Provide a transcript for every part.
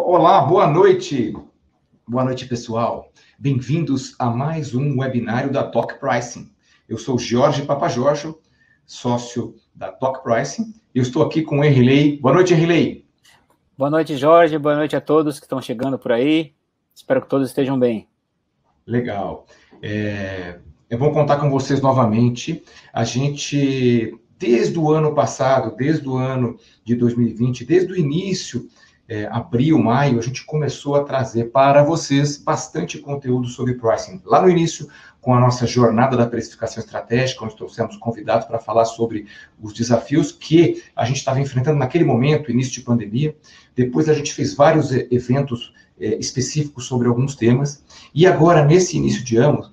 Olá, boa noite. Boa noite, pessoal. Bem-vindos a mais um webinário da Talk Pricing. Eu sou Jorge Papajorjo, sócio da Talk Pricing. Eu estou aqui com o Henrilei. Boa noite, Henrilei. Boa noite, Jorge. Boa noite a todos que estão chegando por aí. Espero que todos estejam bem. Legal. É bom contar com vocês novamente. A gente, desde o ano passado, desde o ano de 2020, desde o início, abril, maio, a gente começou a trazer para vocês bastante conteúdo sobre pricing. Lá no início, com a nossa jornada da precificação estratégica, onde trouxemos convidados para falar sobre os desafios que a gente estava enfrentando naquele momento, início de pandemia. Depois a gente fez vários eventos específicos sobre alguns temas. E agora, nesse início de ano,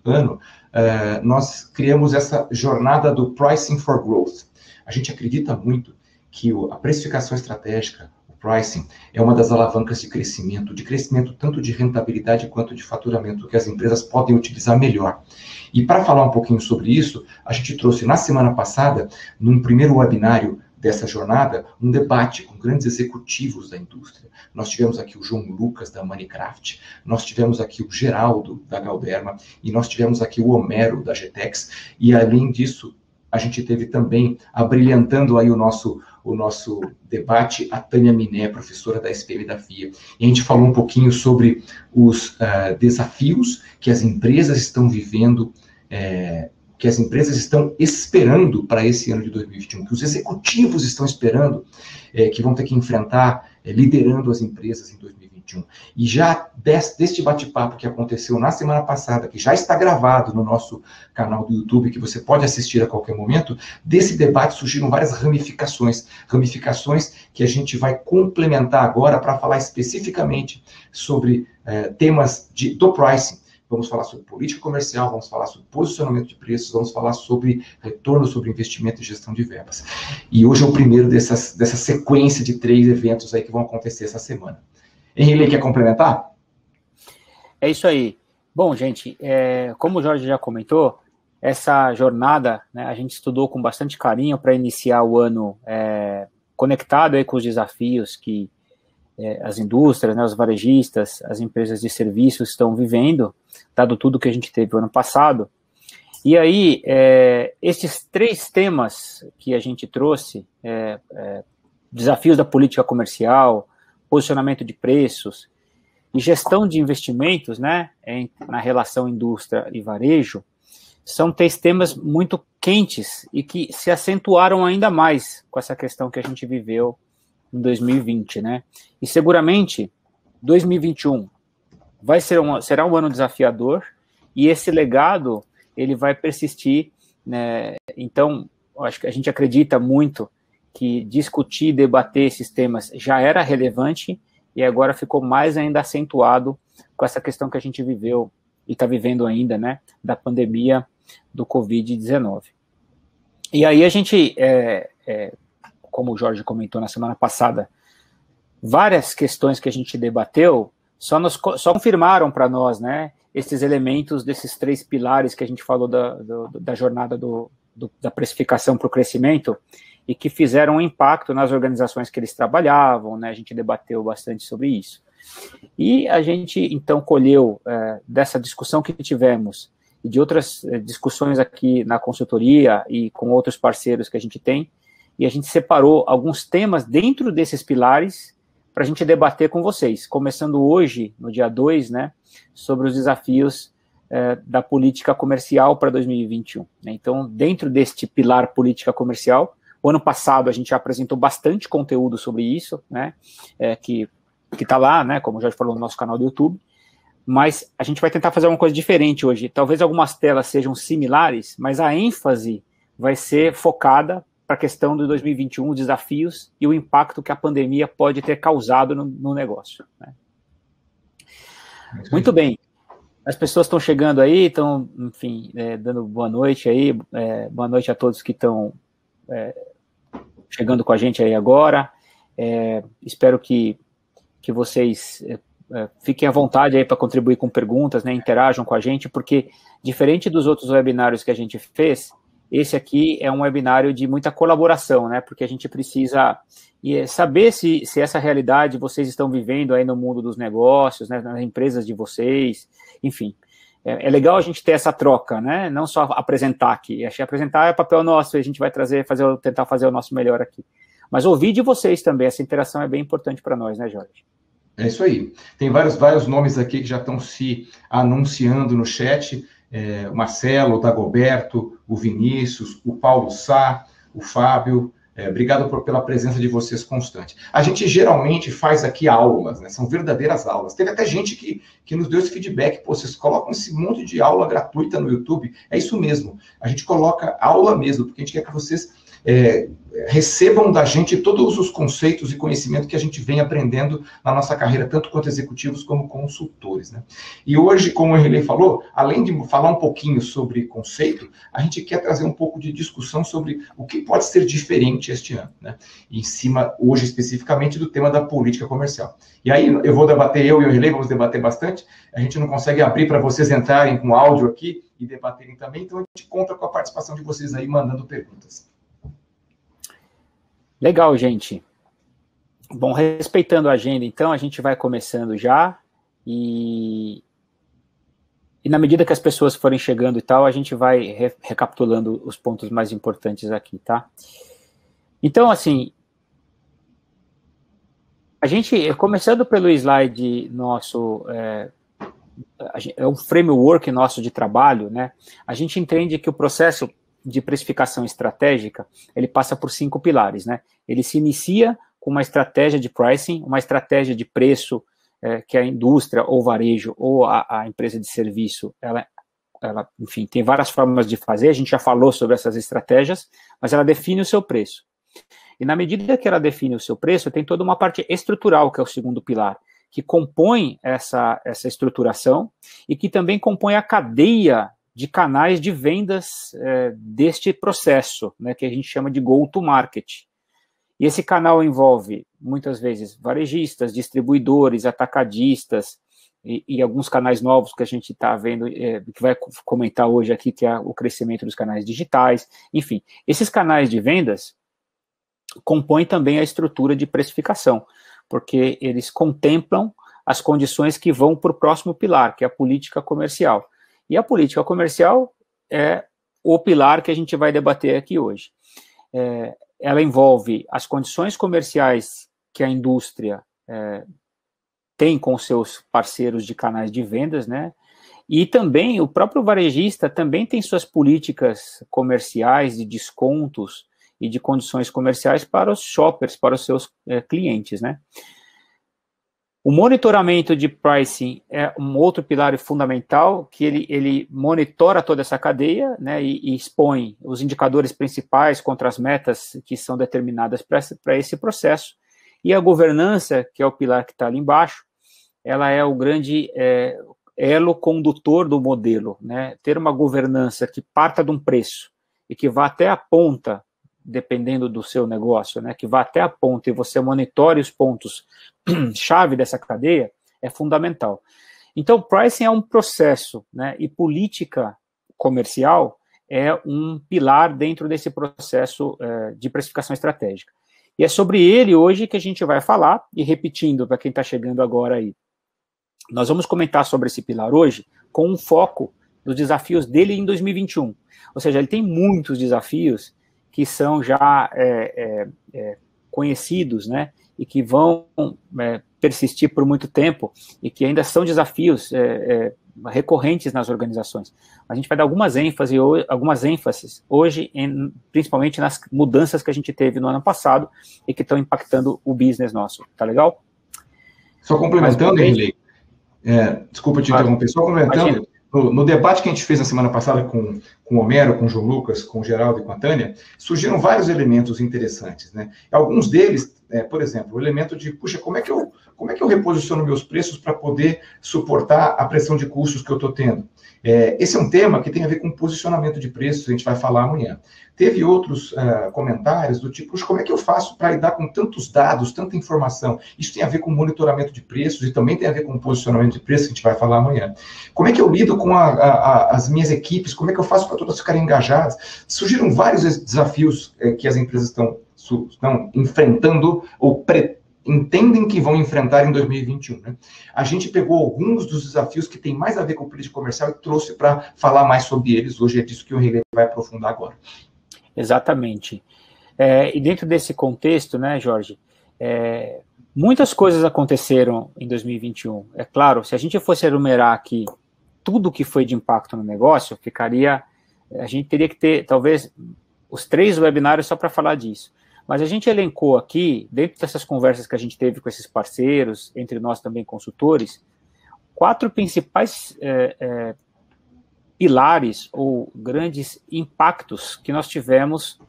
nós criamos essa jornada do Pricing for Growth. A gente acredita muito que a precificação estratégica, pricing, é uma das alavancas de crescimento tanto de rentabilidade quanto de faturamento, que as empresas podem utilizar melhor. E para falar um pouquinho sobre isso, a gente trouxe na semana passada, num primeiro webinário dessa jornada, um debate com grandes executivos da indústria. Nós tivemos aqui o João Lucas, da Minecraft, nós tivemos aqui o Geraldo, da Galderma, e nós tivemos aqui o Homero, da GTEX, e além disso, a gente teve também, abrilhantando aí o nosso debate, a Tânia Miné, professora da SPM da FIA. E a gente falou um pouquinho sobre os desafios que as empresas estão vivendo, que as empresas estão esperando para esse ano de 2021, que os executivos estão esperando, que vão ter que enfrentar, liderando as empresas em 2021. E já deste bate-papo que aconteceu na semana passada, que já está gravado no nosso canal do YouTube, que você pode assistir a qualquer momento, desse debate surgiram várias ramificações que a gente vai complementar agora para falar especificamente sobre temas do pricing. Vamos falar sobre política comercial, vamos falar sobre posicionamento de preços, vamos falar sobre retorno sobre investimento e gestão de verbas. E hoje é o primeiro dessa sequência de 3 eventos aí que vão acontecer essa semana. Henrique, quer complementar? É isso aí. Bom, gente, como o Jorge já comentou, essa jornada, né, a gente estudou com bastante carinho para iniciar o ano conectado aí com os desafios que as indústrias, né, os varejistas, as empresas de serviços estão vivendo, dado tudo que a gente teve no ano passado. E aí, esses 3 temas que a gente trouxe, desafios da política comercial, posicionamento de preços e gestão de investimentos, né, na relação indústria e varejo, são 3 temas muito quentes e que se acentuaram ainda mais com essa questão que a gente viveu em 2020, né? E seguramente 2021 será um ano desafiador e esse legado ele vai persistir, né? Então, acho que a gente acredita muito que discutir, debater esses temas já era relevante e agora ficou mais ainda acentuado com essa questão que a gente viveu e está vivendo ainda, né? Da pandemia do Covid-19. E aí a gente como o Jorge comentou na semana passada, várias questões que a gente debateu só confirmaram para nós, né, esses elementos desses 3 pilares que a gente falou da jornada da precificação para o crescimento e que fizeram um impacto nas organizações que eles trabalhavam, né, a gente debateu bastante sobre isso. E a gente, então, colheu dessa discussão que tivemos e de outras discussões aqui na consultoria e com outros parceiros que a gente tem, e a gente separou alguns temas dentro desses pilares para a gente debater com vocês, começando hoje, no dia 2, né, sobre os desafios da política comercial para 2021. Né? Então, dentro deste pilar política comercial, o ano passado a gente apresentou bastante conteúdo sobre isso, né, que está lá, né, como já falou no nosso canal do YouTube, mas a gente vai tentar fazer uma coisa diferente hoje. Talvez algumas telas sejam similares, mas a ênfase vai ser focada para a questão de 2021, os desafios e o impacto que a pandemia pode ter causado no negócio. Né? Muito bem. As pessoas estão chegando aí, estão, enfim, dando boa noite aí. Boa noite a todos que estão chegando com a gente aí agora. Espero que vocês fiquem à vontade aí para contribuir com perguntas, né, interajam com a gente, porque diferente dos outros webinários que a gente fez, esse aqui é um webinário de muita colaboração, né? Porque a gente precisa saber se essa realidade vocês estão vivendo aí no mundo dos negócios, né, nas empresas de vocês, enfim. É legal a gente ter essa troca, né? Não só apresentar aqui. Achei apresentar é papel nosso, a gente vai tentar fazer o nosso melhor aqui. Mas ouvir de vocês também, essa interação é bem importante para nós, né, Jorge? É isso aí. Tem vários nomes aqui que já estão se anunciando no chat. O Marcelo, o Dagoberto, o Vinícius, o Paulo Sá, o Fábio. Obrigado pela presença de vocês constante. A gente geralmente faz aqui aulas, né? São verdadeiras aulas. Teve até gente que nos deu esse feedback. Pô, vocês colocam esse monte de aula gratuita no YouTube. É isso mesmo. A gente coloca aula mesmo, porque a gente quer que vocês recebam da gente todos os conceitos e conhecimento que a gente vem aprendendo na nossa carreira, tanto quanto executivos como consultores, né? E hoje, como o Riley falou, além de falar um pouquinho sobre conceito, a gente quer trazer um pouco de discussão sobre o que pode ser diferente este ano, né? Em cima, hoje, especificamente, do tema da política comercial. E aí, eu vou debater, eu e o Riley vamos debater bastante, a gente não consegue abrir para vocês entrarem com áudio aqui e debaterem também, então a gente conta com a participação de vocês aí, mandando perguntas. Legal, gente. Bom, respeitando a agenda, então, a gente vai começando já, e na medida que as pessoas forem chegando e tal, a gente vai recapitulando os pontos mais importantes aqui, tá? Então, assim, a gente, começando pelo slide nosso, é um framework nosso de trabalho, né? A gente entende que o processo de precificação estratégica, ele passa por 5 pilares, né? Ele se inicia com uma estratégia de pricing, uma estratégia de preço, que a indústria, ou varejo, ou a empresa de serviço, ela, enfim, tem várias formas de fazer, a gente já falou sobre essas estratégias, mas ela define o seu preço. E na medida que ela define o seu preço, tem toda uma parte estrutural, que é o segundo pilar, que compõe essa estruturação, e que também compõe a cadeia de canais de vendas deste processo, né, que a gente chama de go-to-market. E esse canal envolve, muitas vezes, varejistas, distribuidores, atacadistas, e alguns canais novos que a gente está vendo, que vai comentar hoje aqui, que é o crescimento dos canais digitais. Enfim, esses canais de vendas compõem também a estrutura de precificação, porque eles contemplam as condições que vão para o próximo pilar, que é a política comercial. E a política comercial é o pilar que a gente vai debater aqui hoje. Ela envolve as condições comerciais que a indústria tem com seus parceiros de canais de vendas, né? E também o próprio varejista também tem suas políticas comerciais de descontos e de condições comerciais para os shoppers, para os seus clientes, né? O monitoramento de pricing é um outro pilar fundamental, que ele monitora toda essa cadeia, né, e expõe os indicadores principais contra as metas que são determinadas para esse processo. E a governança, que é o pilar que está ali embaixo, ela é o grande elo condutor do modelo, né? Ter uma governança que parta de um preço e que vá até a ponta, dependendo do seu negócio, né, que vá até a ponta e você monitore os pontos chave dessa cadeia, é fundamental. Então, pricing é um processo, né, e política comercial é um pilar dentro desse processo de precificação estratégica. E é sobre ele hoje que a gente vai falar, e repetindo para quem está chegando agora aí, nós vamos comentar sobre esse pilar hoje com um foco nos desafios dele em 2021. Ou seja, ele tem muitos desafios que são já conhecidos, né, e que vão persistir por muito tempo, e que ainda são desafios recorrentes nas organizações. A gente vai dar algumas ênfases hoje, principalmente nas mudanças que a gente teve no ano passado, e que estão impactando o business nosso. Tá legal? Só complementando, Riley, desculpa te interromper, só complementando, no debate que a gente fez na semana passada com o Homero, com o João Lucas, com o Geraldo e com a Tânia, surgiram vários elementos interessantes, né? Alguns deles, por exemplo, o elemento de, puxa, como é que eu reposiciono meus preços para poder suportar a pressão de custos que eu estou tendo? Esse é um tema que tem a ver com posicionamento de preços, a gente vai falar amanhã. Teve outros comentários do tipo, como é que eu faço para lidar com tantos dados, tanta informação? Isso tem a ver com monitoramento de preços e também tem a ver com posicionamento de preços, que a gente vai falar amanhã. Como é que eu lido com as minhas equipes? Como é que eu faço para todas ficarem engajadas? Surgiram vários desafios que as empresas estão enfrentando ou entendem que vão enfrentar em 2021. Né? A gente pegou alguns dos desafios que tem mais a ver com política comercial e trouxe para falar mais sobre eles. Hoje é disso que o Henrique vai aprofundar agora. Exatamente. E dentro desse contexto, né, Jorge, muitas coisas aconteceram em 2021. É claro, se a gente fosse enumerar aqui tudo que foi de impacto no negócio, a gente teria que ter, talvez, os 3 webinários só para falar disso. Mas a gente elencou aqui, dentro dessas conversas que a gente teve com esses parceiros, entre nós também consultores, 4 principais pilares ou grandes impactos que nós tivemos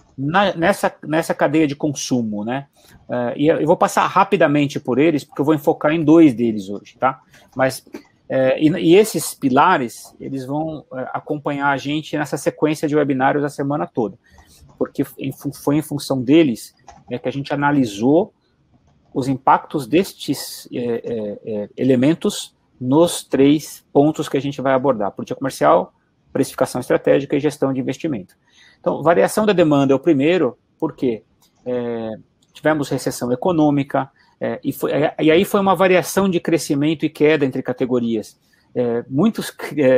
nessa cadeia de consumo, né? E eu vou passar rapidamente por eles, porque eu vou enfocar em 2 deles hoje, tá? Mas, e esses pilares, eles vão acompanhar a gente nessa sequência de webinários a semana toda, porque foi em função deles que a gente analisou os impactos destes elementos nos 3 pontos que a gente vai abordar: política comercial, precificação estratégica e gestão de investimento. Então, variação da demanda é o primeiro, porque tivemos recessão econômica, e aí foi uma variação de crescimento e queda entre categorias. Muitos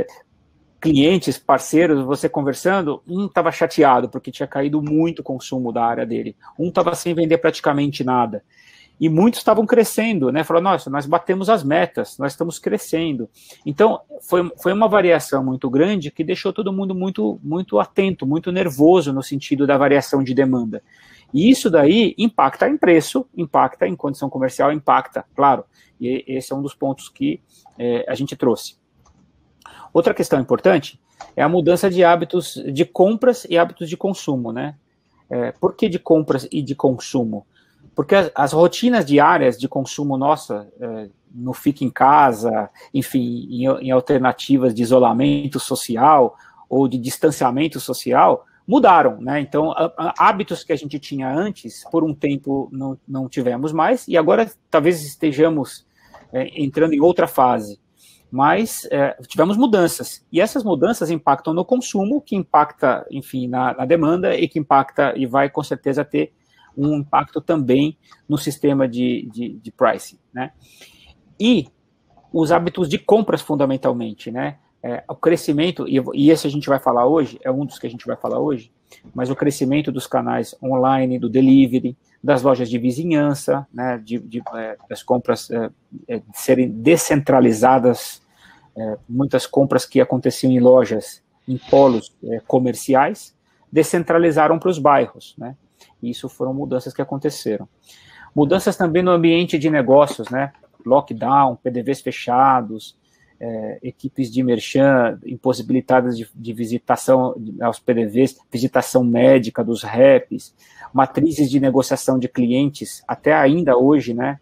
clientes, parceiros, você conversando, um estava chateado porque tinha caído muito o consumo da área dele, um estava sem vender praticamente nada, e muitos estavam crescendo, né? Falaram, nossa, nós batemos as metas, nós estamos crescendo. Então, foi uma variação muito grande que deixou todo mundo muito, muito atento, muito nervoso no sentido da variação de demanda. E isso daí impacta em preço, impacta em condição comercial, impacta, claro. E esse é um dos pontos que a gente trouxe. Outra questão importante é a mudança de hábitos de compras e hábitos de consumo, né? Por que de compras e de consumo? Porque as rotinas diárias de consumo nossa, no fica em casa, enfim, em alternativas de isolamento social ou de distanciamento social, mudaram, né? Então, hábitos que a gente tinha antes, por um tempo não tivemos mais, e agora talvez estejamos entrando em outra fase. Mas tivemos mudanças, e essas mudanças impactam no consumo, que impacta, enfim, na demanda, e que impacta e vai, com certeza, ter um impacto também no sistema de pricing, né? E os hábitos de compras, fundamentalmente, né? O crescimento, e esse a gente vai falar hoje, é um dos que a gente vai falar hoje, mas o crescimento dos canais online, do delivery, das lojas de vizinhança, né? Das compras serem descentralizadas, muitas compras que aconteciam em lojas, em polos comerciais, descentralizaram para os bairros, né? Isso foram mudanças que aconteceram. Mudanças também no ambiente de negócios, né? Lockdown, PDVs fechados, equipes de merchan impossibilitadas de visitação aos PDVs, visitação médica dos reps, matrizes de negociação de clientes, até ainda hoje, né?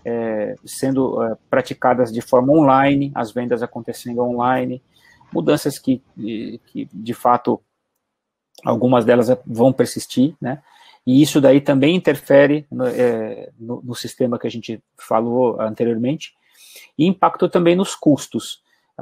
Sendo praticadas de forma online, as vendas acontecendo online, mudanças que de fato, algumas delas vão persistir, né? E isso daí também interfere no sistema que a gente falou anteriormente, e impactou também nos custos.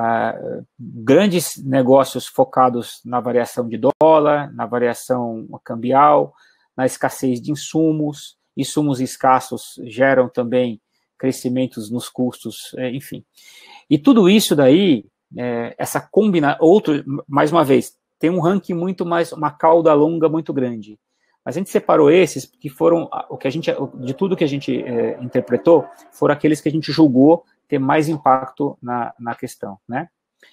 Grandes negócios focados na variação de dólar, na variação cambial, na escassez de insumos escassos geram também crescimentos nos custos, enfim. E tudo isso daí, essa mais uma vez, tem um ranking muito mais, uma cauda longa muito grande. Mas a gente separou esses, que foram, de tudo que a gente interpretou, foram aqueles que a gente julgou ter mais impacto na questão, né?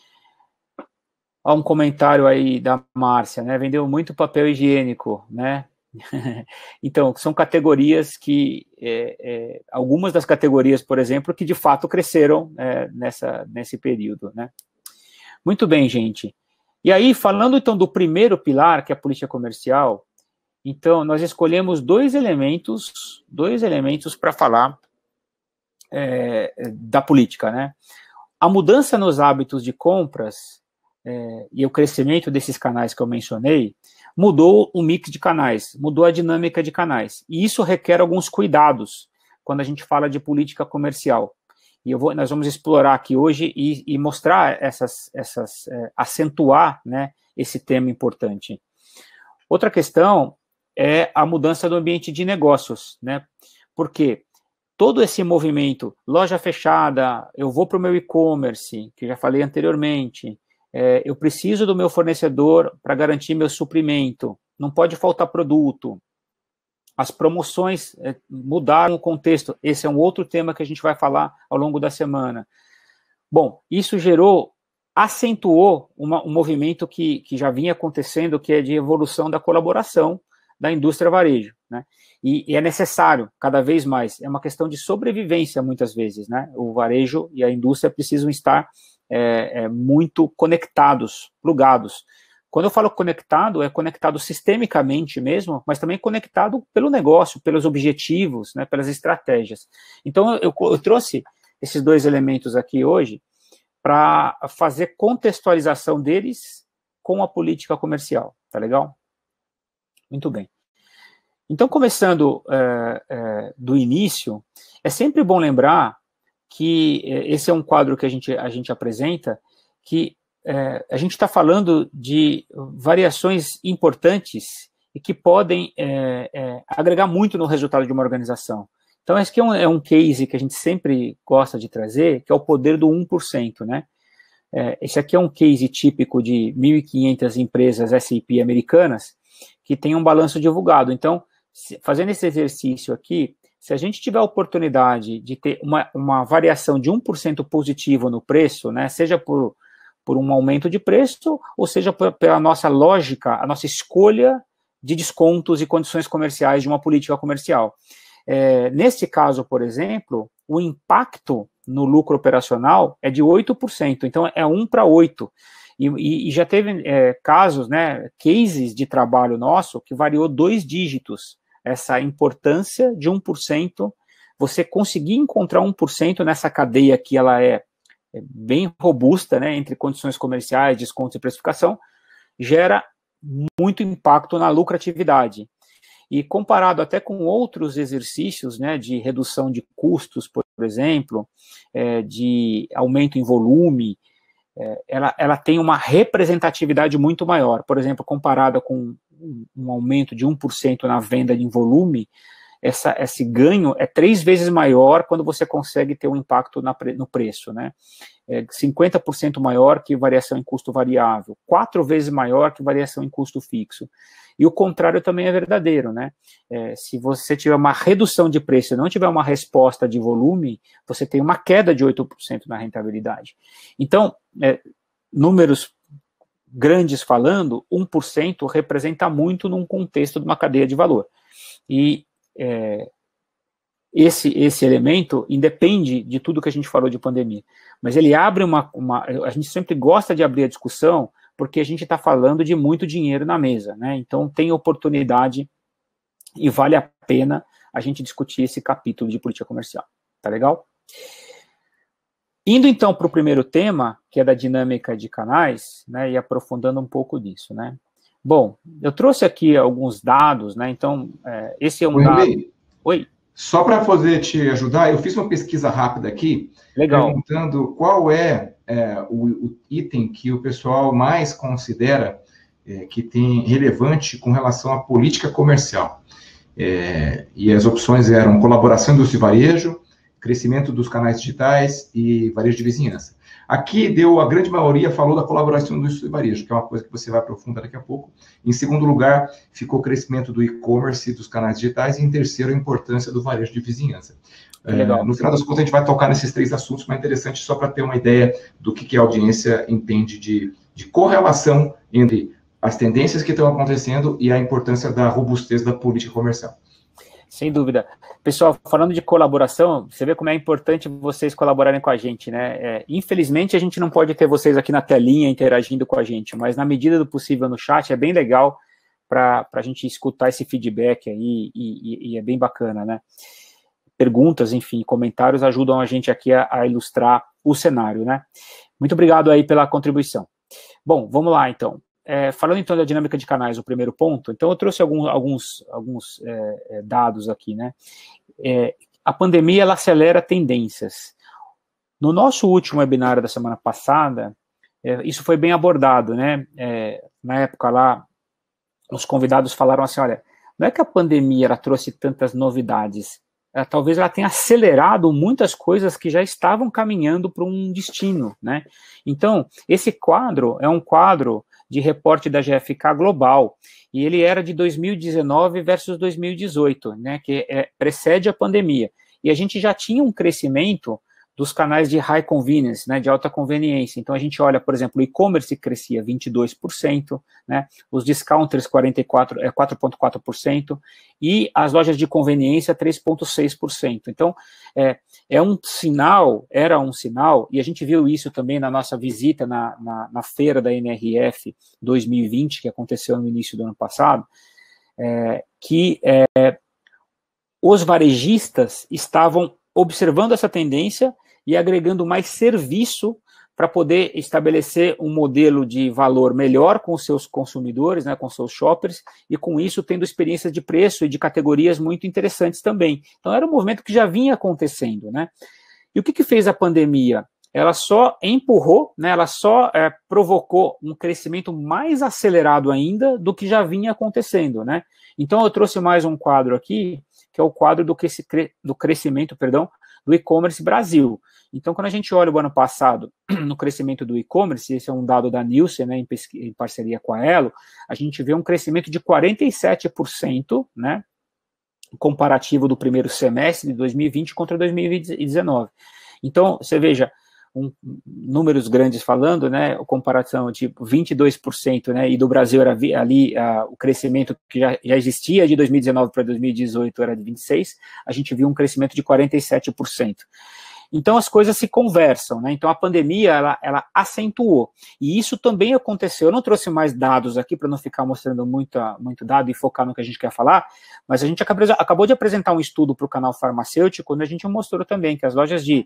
Há um comentário aí da Márcia, né? Vendeu muito papel higiênico, né? Então, são categorias que, algumas das categorias, por exemplo, que de fato cresceram nesse período, né? Muito bem, gente. E aí, falando então do primeiro pilar, que é a política comercial, então, nós escolhemos dois elementos para falar da política, né? A mudança nos hábitos de compras e o crescimento desses canais que eu mencionei, mudou o mix de canais, mudou a dinâmica de canais. E isso requer alguns cuidados quando a gente fala de política comercial. E nós vamos explorar aqui hoje e mostrar acentuar, né, esse tema importante. Outra questão é a mudança do ambiente de negócios, né? Porque todo esse movimento, loja fechada, eu vou para o meu e-commerce, que já falei anteriormente, eu preciso do meu fornecedor para garantir meu suprimento, não pode faltar produto. As promoções mudaram o contexto. Esse é um outro tema que a gente vai falar ao longo da semana. Bom, isso acentuou um movimento que já vinha acontecendo, que é de evolução da colaboração da indústria varejo, né? E é necessário, cada vez mais, é uma questão de sobrevivência, muitas vezes, né? O varejo e a indústria precisam estar muito conectados, plugados. Quando eu falo conectado, é conectado sistemicamente mesmo, mas também conectado pelo negócio, pelos objetivos, né, pelas estratégias. Então, eu trouxe esses dois elementos aqui hoje para fazer contextualização deles com a política comercial, tá legal? Muito bem. Então, começando do início, é sempre bom lembrar que esse é um quadro que a gente apresenta, que a gente está falando de variações importantes e que podem agregar muito no resultado de uma organização. Então, esse aqui é um case que a gente sempre gosta de trazer, que é o poder do 1%, né? Esse aqui é um case típico de 1.500 empresas SAP americanas que tem um balanço divulgado. Então, fazendo esse exercício aqui, se a gente tiver a oportunidade de ter uma variação de 1% positivo no preço, né, seja por um aumento de preço, ou seja pela nossa lógica, a nossa escolha de descontos e condições comerciais de uma política comercial. Nesse caso, por exemplo, o impacto no lucro operacional é de 8%, então é 1 para 8. E já teve casos, né, cases de trabalho nosso que variou 2 dígitos, essa importância de 1%, você conseguir encontrar 1% nessa cadeia que ela é bem robusta, né, entre condições comerciais, descontos e precificação, gera muito impacto na lucratividade. E comparado até com outros exercícios, né, de redução de custos, por exemplo, de aumento em volume, ela tem uma representatividade muito maior. Por exemplo, comparada com um aumento de 1% na venda em volume, esse ganho é 3 vezes maior quando você consegue ter um impacto no preço, né? 50% maior que variação em custo variável, 4 vezes maior que variação em custo fixo. E o contrário também é verdadeiro, né? Se você tiver uma redução de preço e não tiver uma resposta de volume, você tem uma queda de 8% na rentabilidade. Então, números grandes falando, 1% representa muito num contexto de uma cadeia de valor. E esse elemento independe de tudo que a gente falou de pandemia, mas ele abre a gente sempre gosta de abrir a discussão porque a gente está falando de muito dinheiro na mesa, né? Então tem oportunidade e vale a pena a gente discutir esse capítulo de política comercial, tá legal? Indo então para o primeiro tema, que é da dinâmica de canais, né, e aprofundando um pouco disso, né? Bom, eu trouxe aqui alguns dados, né? Então, esse é um dado... Oi? Só para poder te ajudar, eu fiz uma pesquisa rápida aqui, legal, perguntando qual é o item que o pessoal mais considera que tem relevante com relação à política comercial. E as opções eram colaboração indústria e varejo, crescimento dos canais digitais e varejo de vizinhança. Aqui a grande maioria falou da colaboração indústria e varejo, que é uma coisa que você vai aprofundar daqui a pouco. Em segundo lugar, ficou o crescimento do e-commerce e dos canais digitais, e em terceiro, a importância do varejo de vizinhança. No final das contas, a gente vai tocar nesses 3 assuntos, mas é interessante só para ter uma ideia do que a audiência entende de correlação entre as tendências que estão acontecendo e a importância da robustez da política comercial. Sem dúvida. Pessoal, falando de colaboração, você vê como é importante vocês colaborarem com a gente, né? Infelizmente, a gente não pode ter vocês aqui na telinha interagindo com a gente, mas na medida do possível no chat é bem legal para a gente escutar esse feedback aí e é bem bacana, né? Perguntas, enfim, comentários ajudam a gente aqui a ilustrar o cenário, né? Muito obrigado aí pela contribuição. Bom, vamos lá, então. Falando, então, da dinâmica de canais, o primeiro ponto, então eu trouxe alguns dados aqui, né? A pandemia, ela acelera tendências. No nosso último webinar da semana passada, isso foi bem abordado, né? Na época lá, os convidados falaram assim, olha, não é que a pandemia ela trouxe tantas novidades, talvez ela tenha acelerado muitas coisas que já estavam caminhando para um destino, né? Então, esse quadro é um quadro de reporte da GfK Global, e ele era de 2019 versus 2018, né, que precede a pandemia. E a gente já tinha um crescimento dos canais de high convenience, né, de alta conveniência. Então, a gente olha, por exemplo, o e-commerce crescia 22%, né, os discounters 4,4%, e as lojas de conveniência 3,6%. Então, era um sinal, e a gente viu isso também na nossa visita na feira da NRF 2020, que aconteceu no início do ano passado, que os varejistas estavam observando essa tendência e agregando mais serviço para poder estabelecer um modelo de valor melhor com os seus consumidores, né, com os seus shoppers, e com isso tendo experiências de preço e de categorias muito interessantes também. Então era um movimento que já vinha acontecendo, né? E o que fez a pandemia? Ela só empurrou, né, ela só provocou um crescimento mais acelerado ainda do que já vinha acontecendo, né? Então eu trouxe mais um quadro aqui, que é o quadro do crescimento, do e-commerce Brasil. Então, quando a gente olha o ano passado no crescimento do e-commerce, esse é um dado da Nielsen, né, em parceria com a Elo, a gente vê um crescimento de 47%, né, comparativo do primeiro semestre de 2020 contra 2019. Então, você veja, números grandes falando, né, a comparação de 22%, né, e do Brasil era ali o crescimento que já existia de 2019 para 2018 era de 26%, a gente viu um crescimento de 47%. Então as coisas se conversam, né? Então a pandemia ela acentuou, e isso também aconteceu. Eu não trouxe mais dados aqui para não ficar mostrando muito dado e focar no que a gente quer falar, mas a gente acabou de apresentar um estudo para o canal farmacêutico, onde a gente mostrou também que as lojas de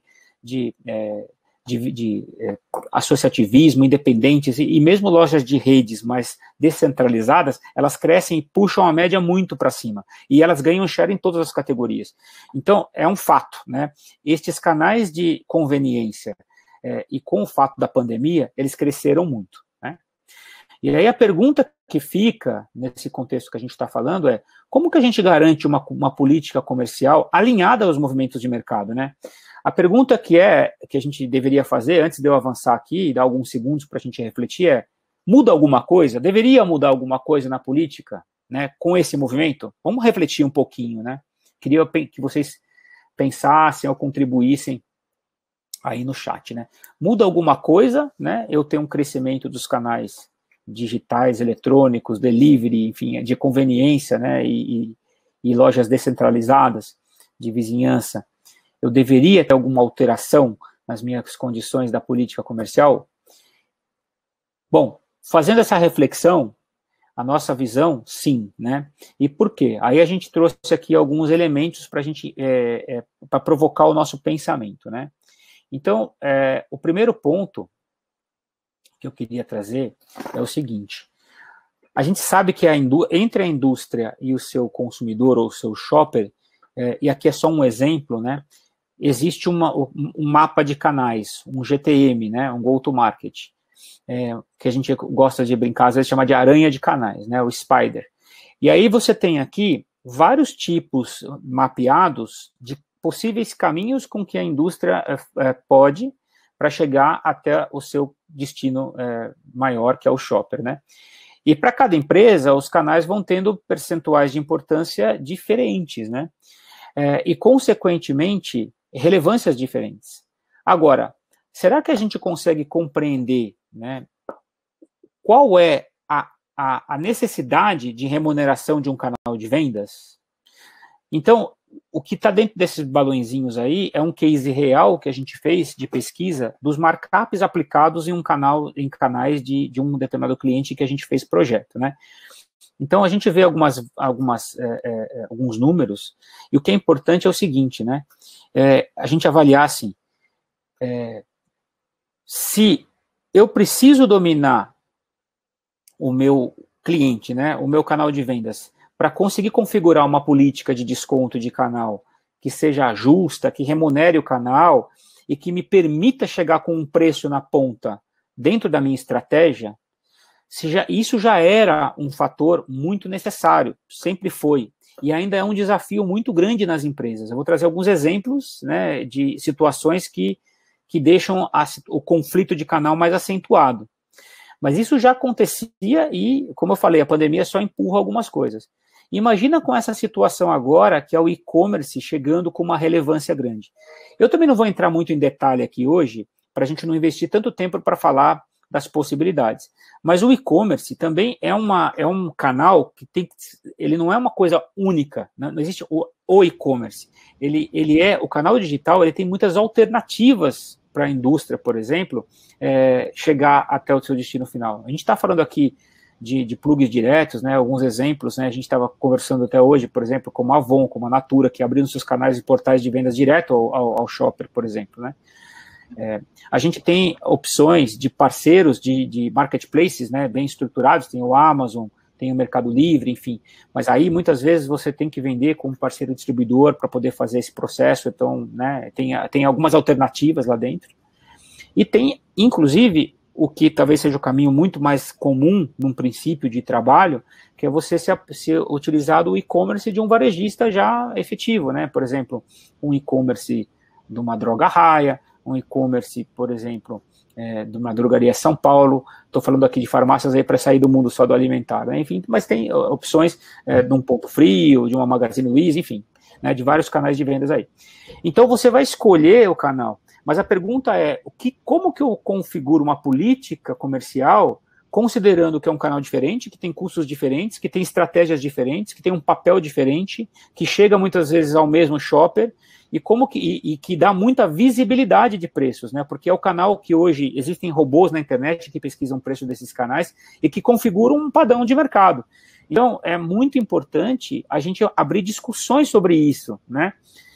associativismo, independentes e mesmo lojas de redes mais descentralizadas, elas crescem e puxam a média muito para cima, e elas ganham share em todas as categorias. Então, é um fato, né? Estes canais de conveniência e com o fato da pandemia, eles cresceram muito, né? E aí a pergunta que fica nesse contexto que a gente está falando é, como que a gente garante uma política comercial alinhada aos movimentos de mercado, né? A pergunta que a gente deveria fazer, antes de eu avançar aqui e dar alguns segundos para a gente refletir, é, muda alguma coisa? Deveria mudar alguma coisa na política, né, com esse movimento? Vamos refletir um pouquinho, né? Queria que vocês pensassem ou contribuíssem aí no chat, né? Muda alguma coisa, né? Eu tenho um crescimento dos canais digitais, eletrônicos, delivery, enfim, de conveniência, né, e lojas descentralizadas de vizinhança. Eu deveria ter alguma alteração nas minhas condições da política comercial? Bom, fazendo essa reflexão, a nossa visão, sim, né? E por quê? Aí a gente trouxe aqui alguns elementos para a gente, para provocar o nosso pensamento, né? Então, o primeiro ponto que eu queria trazer é o seguinte: a gente sabe que entre a indústria e o seu consumidor ou o seu shopper, e aqui é só um exemplo, né? Existe um mapa de canais, um GTM, né, um go-to-market, que a gente gosta de brincar, às vezes chama de aranha de canais, né, o spider. E aí você tem aqui vários tipos mapeados de possíveis caminhos com que a indústria pode para chegar até o seu destino maior, que é o shopper, né? E para cada empresa, os canais vão tendo percentuais de importância diferentes, né? E, consequentemente, relevâncias diferentes. Agora, será que a gente consegue compreender, né, qual é a necessidade de remuneração de um canal de vendas? Então, o que está dentro desses balõezinhos aí é um case real que a gente fez de pesquisa dos markups aplicados em canais de um determinado cliente que a gente fez projeto, né? Então, a gente vê alguns números, e o que é importante é o seguinte, né? A gente avaliar, assim, se eu preciso dominar o meu cliente, né, o meu canal de vendas, para conseguir configurar uma política de desconto de canal que seja justa, que remunere o canal e que me permita chegar com um preço na ponta dentro da minha estratégia, isso já era um fator muito necessário, sempre foi, e ainda é um desafio muito grande nas empresas. Eu vou trazer alguns exemplos, né, de situações que deixam o conflito de canal mais acentuado. Mas isso já acontecia e, como eu falei, a pandemia só empurra algumas coisas. Imagina com essa situação agora, que é o e-commerce chegando com uma relevância grande. Eu também não vou entrar muito em detalhe aqui hoje, para a gente não investir tanto tempo para falar das possibilidades. Mas o e-commerce também é um canal que ele não é uma coisa única, não existe o e-commerce. Ele é, o canal digital, ele tem muitas alternativas para a indústria, por exemplo, chegar até o seu destino final. A gente está falando aqui de plugs diretos, né, alguns exemplos, né, a gente estava conversando até hoje, por exemplo, como a Avon, como a Natura, que abriram seus canais e portais de vendas direto ao shopper, por exemplo, né. A gente tem opções de parceiros de marketplaces, né, bem estruturados, tem o Amazon, tem o Mercado Livre, enfim, mas aí muitas vezes você tem que vender como parceiro distribuidor para poder fazer esse processo, então, né, tem algumas alternativas lá dentro, e tem, inclusive, o que talvez seja o caminho muito mais comum num princípio de trabalho, que é você se utilizar do e-commerce de um varejista já efetivo, né, por exemplo, um e-commerce de uma droga raia, um e-commerce, por exemplo, de uma drogaria São Paulo, estou falando aqui de farmácias aí para sair do mundo só do alimentar, né? Enfim, mas tem opções de um Ponto Frio, de uma Magazine Luiza, enfim, né, de vários canais de vendas aí. Então você vai escolher o canal, mas a pergunta é, como que eu configuro uma política comercial considerando que é um canal diferente, que tem custos diferentes, que tem estratégias diferentes, que tem um papel diferente, que chega muitas vezes ao mesmo shopper, e que dá muita visibilidade de preços, né? Porque é o canal que hoje existem robôs na internet que pesquisam o preço desses canais e que configuram um padrão de mercado. Então, é muito importante a gente abrir discussões sobre isso, né?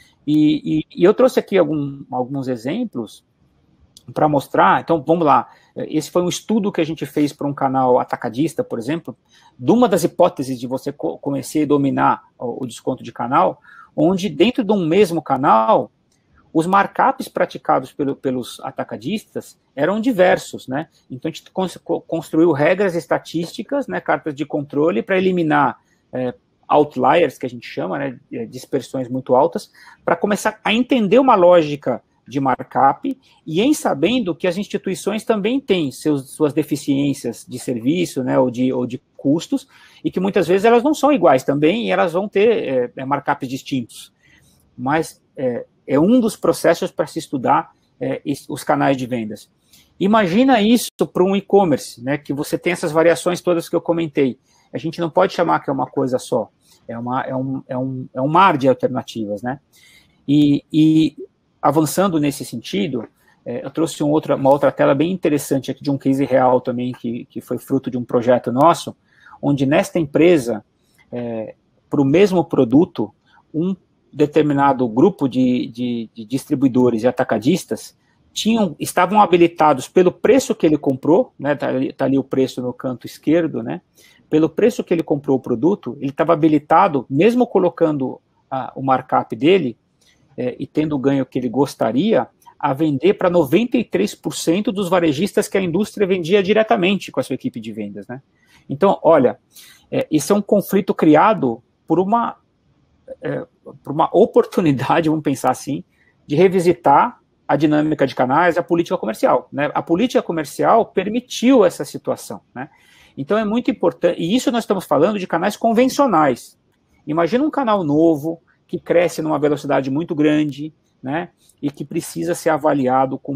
E eu trouxe aqui alguns exemplos para mostrar. Então, vamos lá. Esse foi um estudo que a gente fez para um canal atacadista, por exemplo, de uma das hipóteses de você começar a dominar o desconto de canal, onde dentro de um mesmo canal, os markups praticados pelos atacadistas eram diversos, né? Então, a gente construiu regras estatísticas, né, cartas de controle, para eliminar outliers, que a gente chama, né, dispersões muito altas, para começar a entender uma lógica de markup, e em sabendo que as instituições também têm suas deficiências de serviço, né, ou de custos, e que muitas vezes elas não são iguais também, e elas vão ter markups distintos. Mas é um dos processos para se estudar os canais de vendas. Imagina isso para um e-commerce, né, que você tem essas variações todas que eu comentei. A gente não pode chamar que é uma coisa só, é um mar de alternativas, né? E avançando nesse sentido, eu trouxe uma outra tela bem interessante aqui de um case real também, que foi fruto de um projeto nosso, onde nesta empresa, para o mesmo produto, um determinado grupo de distribuidores e atacadistas estavam habilitados pelo preço que ele comprou, né, tá ali o preço no canto esquerdo, né, pelo preço que ele comprou o produto, ele estava habilitado, mesmo colocando o markup dele, e tendo o ganho que ele gostaria, a vender para 93% dos varejistas que a indústria vendia diretamente com a sua equipe de vendas, né? Então, olha, isso é um conflito criado por uma oportunidade, vamos pensar assim, de revisitar a dinâmica de canais, a política comercial, né? A política comercial permitiu essa situação, né? Então é muito importante, e isso nós estamos falando de canais convencionais. Imagina um canal novo, que cresce numa velocidade muito grande, né, e que precisa ser avaliado com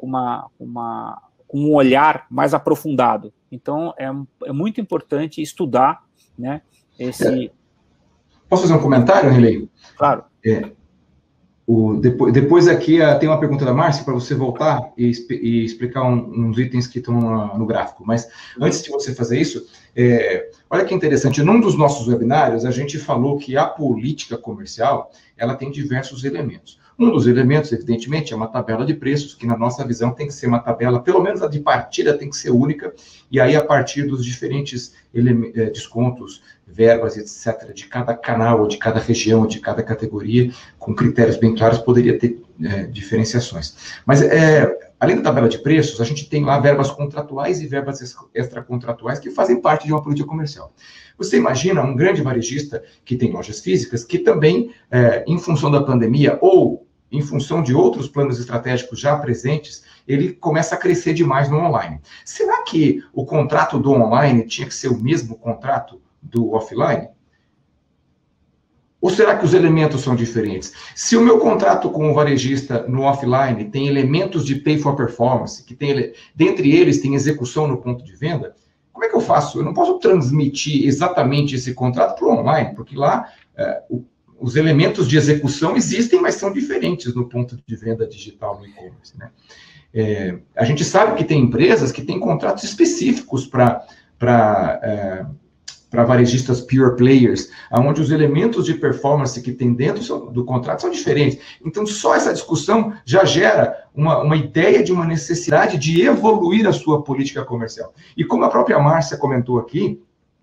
um olhar mais aprofundado. Então, é muito importante estudar, né, esse... Posso fazer um comentário, Riley? Claro. Depois aqui tem uma pergunta da Márcia para você voltar e explicar uns itens que estão no gráfico. Mas antes de você fazer isso, olha que interessante, num dos nossos webinários a gente falou que a política comercial ela tem diversos elementos. Um dos elementos, evidentemente, é uma tabela de preços, que na nossa visão tem que ser uma tabela, pelo menos a de partida tem que ser única, e aí a partir dos diferentes descontos, verbas, etc., de cada canal, ou de cada região, de cada categoria, com critérios bem claros, poderia ter diferenciações. Mas, além da tabela de preços, a gente tem lá verbas contratuais e verbas extracontratuais que fazem parte de uma política comercial. Você imagina um grande varejista que tem lojas físicas que também, em função da pandemia ou em função de outros planos estratégicos já presentes, ele começa a crescer demais no online. Será que o contrato do online tinha que ser o mesmo contrato do offline? Ou será que os elementos são diferentes? Se o meu contrato com o varejista no offline tem elementos de pay for performance, que dentre eles tem execução no ponto de venda, como é que eu faço? Eu não posso transmitir exatamente esse contrato para o online, porque lá os elementos de execução existem, mas são diferentes no ponto de venda digital no e-commerce, né? A gente sabe que tem empresas que têm contratos específicos para varejistas pure players, onde os elementos de performance que tem dentro do contrato são diferentes. Então, só essa discussão já gera uma ideia de uma necessidade de evoluir a sua política comercial. E como a própria Márcia comentou aqui,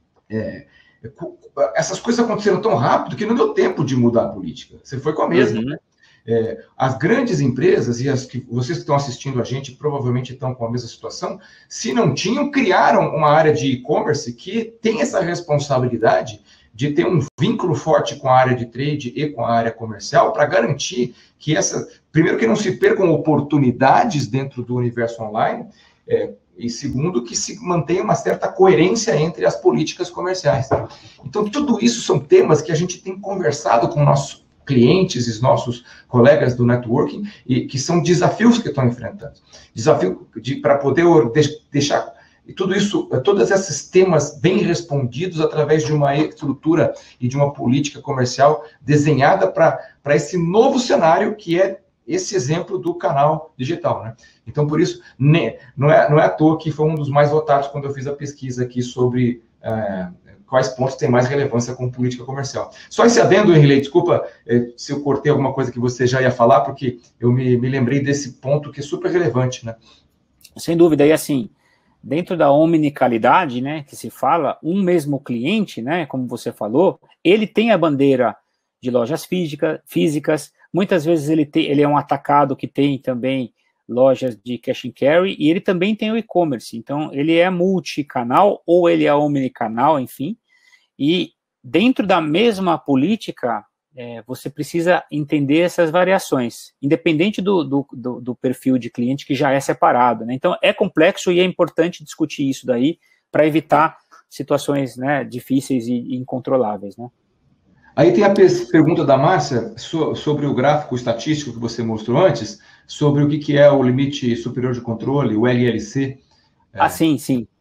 essas coisas aconteceram tão rápido que não deu tempo de mudar a política. Você foi com a mesma, né? As grandes empresas, e as que vocês que estão assistindo a gente provavelmente estão com a mesma situação, se não tinham, criaram uma área de e-commerce que tem essa responsabilidade de ter um vínculo forte com a área de trade e com a área comercial para garantir que primeiro, que não se percam oportunidades dentro do universo online, e segundo, que se mantenha uma certa coerência entre as políticas comerciais. Então, tudo isso são temas que a gente tem conversado com nossos clientes e nossos colegas do networking, e que são desafios que estão enfrentando. Desafio para poder deixar tudo isso, todos esses temas bem respondidos através de uma estrutura e de uma política comercial desenhada para esse novo cenário que é esse exemplo do canal digital, né? Então, por isso, não é à toa que foi um dos mais votados quando eu fiz a pesquisa aqui sobre quais pontos têm mais relevância com política comercial. Só esse adendo, Henrique, desculpa se eu cortei alguma coisa que você já ia falar, porque eu me lembrei desse ponto que é super relevante, né? Sem dúvida, e assim, dentro da omnicalidade, né, que se fala, um mesmo cliente, né, como você falou, ele tem a bandeira de lojas físicas, muitas vezes ele é um atacado que tem também lojas de cash and carry, e ele também tem o e-commerce, então ele é multicanal, ou ele é omnicanal, enfim, e dentro da mesma política, você precisa entender essas variações, independente do perfil de cliente que já é separado, né? Então é complexo e é importante discutir isso daí, para evitar situações, né, difíceis e incontroláveis, né? Aí tem a pergunta da Márcia sobre o gráfico estatístico que você mostrou antes, sobre o que é o limite superior de controle, o LLC. Sim.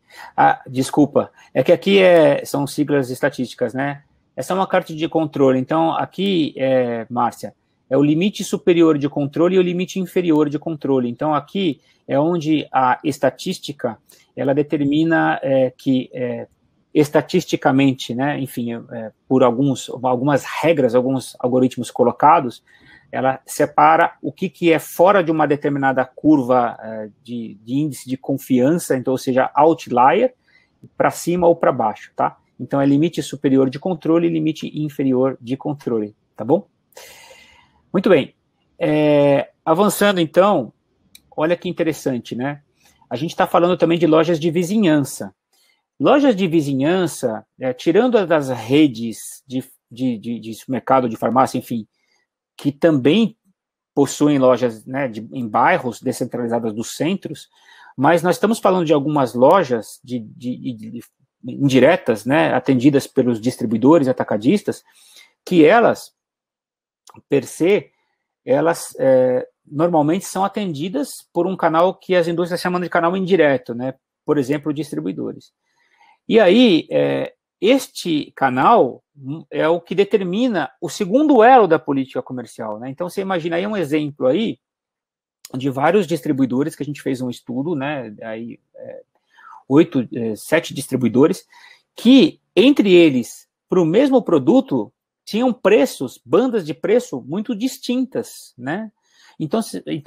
Desculpa. É que aqui são siglas estatísticas, né? Essa é uma carta de controle. Então, aqui, Márcia, é o limite superior de controle e o limite inferior de controle. Então, aqui é onde a estatística, ela determina que estatisticamente, né, enfim, por algumas regras, alguns algoritmos colocados, ela separa o que é fora de uma determinada curva de índice de confiança, então, ou seja, outlier, para cima ou para baixo, tá? Então, é limite superior de controle e limite inferior de controle, tá bom? Muito bem. Avançando, então, olha que interessante, né? A gente está falando também de lojas de vizinhança. Lojas de vizinhança, tirando das redes de supermercado, de farmácia, enfim, que também possuem lojas, né, em bairros descentralizadas dos centros, mas nós estamos falando de algumas lojas indiretas, né, atendidas pelos distribuidores atacadistas, que elas, per se, elas normalmente são atendidas por um canal que as indústrias chamam de canal indireto, né, por exemplo, distribuidores. E aí, este canal é o que determina o segundo elo da política comercial, né? Então, você imagina aí um exemplo aí de vários distribuidores, que a gente fez um estudo, né? Aí, 7 distribuidores, que, entre eles, para o mesmo produto, tinham preços, bandas de preço muito distintas, né? Então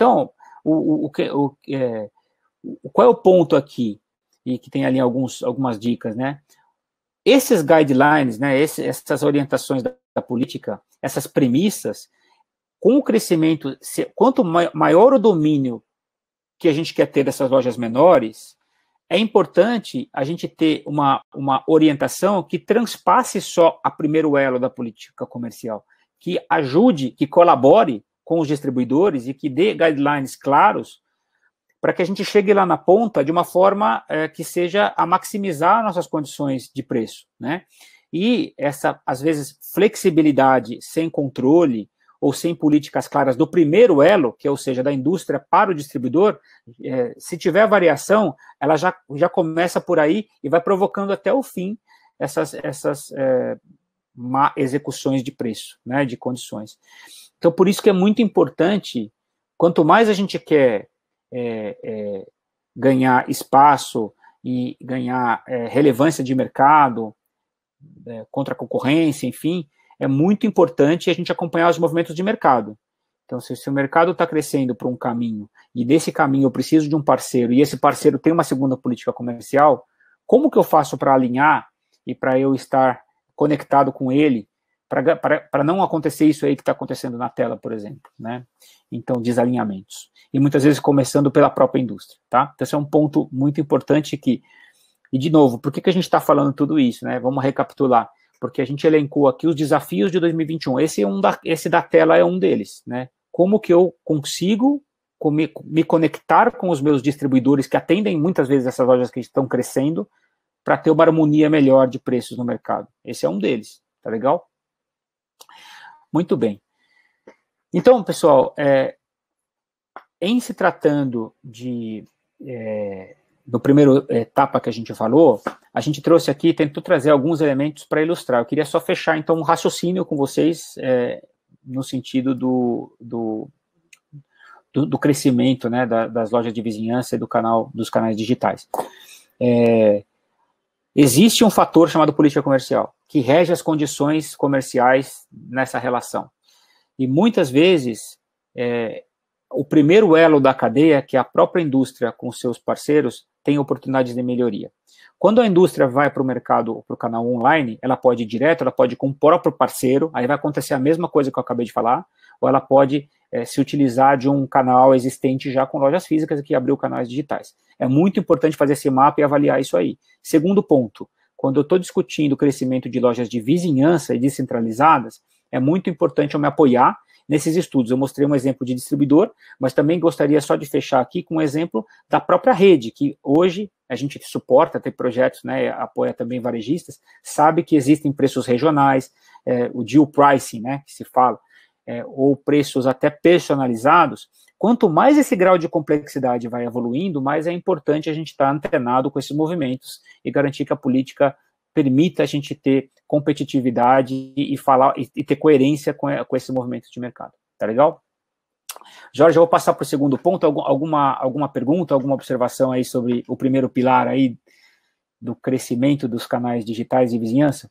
qual é o ponto aqui? E que tem ali algumas dicas, né? Esses guidelines, né, essas orientações da política, essas premissas, com o crescimento, quanto maior o domínio que a gente quer ter dessas lojas menores, é importante a gente ter uma orientação que transpasse só a primeiro elo da política comercial, que ajude, que colabore com os distribuidores e que dê guidelines claros para que a gente chegue lá na ponta de uma forma que seja a maximizar nossas condições de preço, né? E essa, às vezes, flexibilidade sem controle ou sem políticas claras do primeiro elo, que é, ou seja, da indústria para o distribuidor, se tiver variação, ela já começa por aí e vai provocando até o fim essas má execuções de preço, né, de condições. Então, por isso que é muito importante, quanto mais a gente quer ganhar espaço e ganhar relevância de mercado contra a concorrência, enfim, é muito importante a gente acompanhar os movimentos de mercado. Então, se o mercado está crescendo por um caminho, e desse caminho eu preciso de um parceiro, e esse parceiro tem uma segunda política comercial, como que eu faço para alinhar e para eu estar conectado com ele, para não acontecer isso aí que está acontecendo na tela, por exemplo, né? Então, desalinhamentos. E muitas vezes começando pela própria indústria, tá? Então, esse é um ponto muito importante que, e de novo, por que a gente está falando tudo isso, né? Vamos recapitular. Porque a gente elencou aqui os desafios de 2021. Esse da tela é um deles, né? Como que eu consigo me conectar com os meus distribuidores que atendem muitas vezes essas lojas que estão crescendo para ter uma harmonia melhor de preços no mercado. Esse é um deles, tá legal? Muito bem. Então, pessoal, em se tratando do primeiro etapa que a gente falou, a gente trouxe aqui, tentou trazer alguns elementos para ilustrar. Eu queria só fechar, então, um raciocínio com vocês no sentido do crescimento, né, das lojas de vizinhança e dos canais digitais. Existe um fator chamado política comercial, que rege as condições comerciais nessa relação. E muitas vezes, o primeiro elo da cadeia, que é a própria indústria com seus parceiros, tem oportunidades de melhoria. Quando a indústria vai para o mercado, para o canal online, ela pode ir direto, ela pode ir com o próprio parceiro, aí vai acontecer a mesma coisa que eu acabei de falar, ou ela pode se utilizar de um canal existente já com lojas físicas e que abriu canais digitais. É muito importante fazer esse mapa e avaliar isso aí. Segundo ponto, quando eu estou discutindo o crescimento de lojas de vizinhança e descentralizadas, é muito importante eu me apoiar nesses estudos. Eu mostrei um exemplo de distribuidor, mas também gostaria só de fechar aqui com um exemplo da própria rede, que hoje a gente suporta, tem projetos, né, apoia também varejistas, sabe que existem preços regionais, o deal pricing, né, que se fala, ou preços até personalizados. Quanto mais esse grau de complexidade vai evoluindo, mais é importante a gente estar antenado com esses movimentos e garantir que a política permita a gente ter competitividade e ter coerência com esse movimento de mercado. Tá legal? Jorge, eu vou passar para o segundo ponto. Alguma pergunta, alguma observação aí sobre o primeiro pilar aí do crescimento dos canais digitais de vizinhança?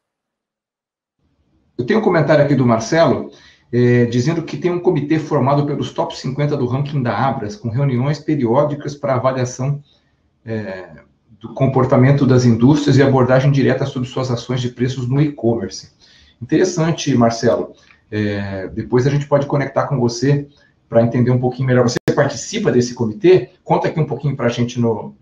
Eu tenho um comentário aqui do Marcelo, dizendo que tem um comitê formado pelos top 50 do ranking da Abras, com reuniões periódicas para avaliação do comportamento das indústrias e abordagem direta sobre suas ações de preços no e-commerce. Interessante, Marcelo. Depois a gente pode conectar com você para entender um pouquinho melhor. Você participa desse comitê? Conta aqui um pouquinho para a gente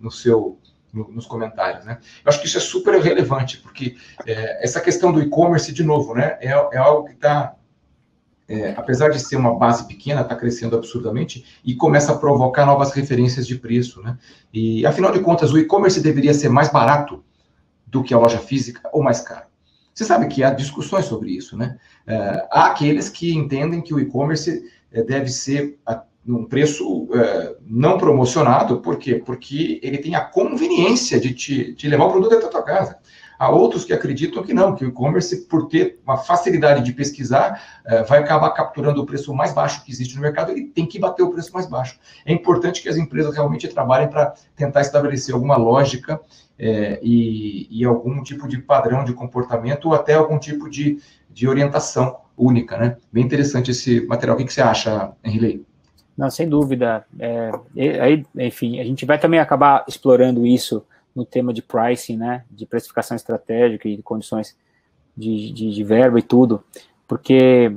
nos comentários, né? Eu acho que isso é super relevante, porque essa questão do e-commerce, de novo, né, é algo que está, apesar de ser uma base pequena, está crescendo absurdamente e começa a provocar novas referências de preço, né? E, afinal de contas, o e-commerce deveria ser mais barato do que a loja física ou mais caro? Você sabe que há discussões sobre isso, né? Há aqueles que entendem que o e-commerce deve ser um preço não promocionado. Por quê? Porque ele tem a conveniência de te levar o produto até a tua casa. Há outros que acreditam que não, que o e-commerce, por ter uma facilidade de pesquisar, vai acabar capturando o preço mais baixo que existe no mercado, ele tem que bater o preço mais baixo. É importante que as empresas realmente trabalhem para tentar estabelecer alguma lógica e algum tipo de padrão de comportamento, ou até algum tipo de de orientação única, né? Bem interessante esse material. O que você acha, Henrilei? Não, sem dúvida. Aí, enfim, a gente vai também acabar explorando isso no tema de pricing, né? De precificação estratégica e de condições de verba e tudo, porque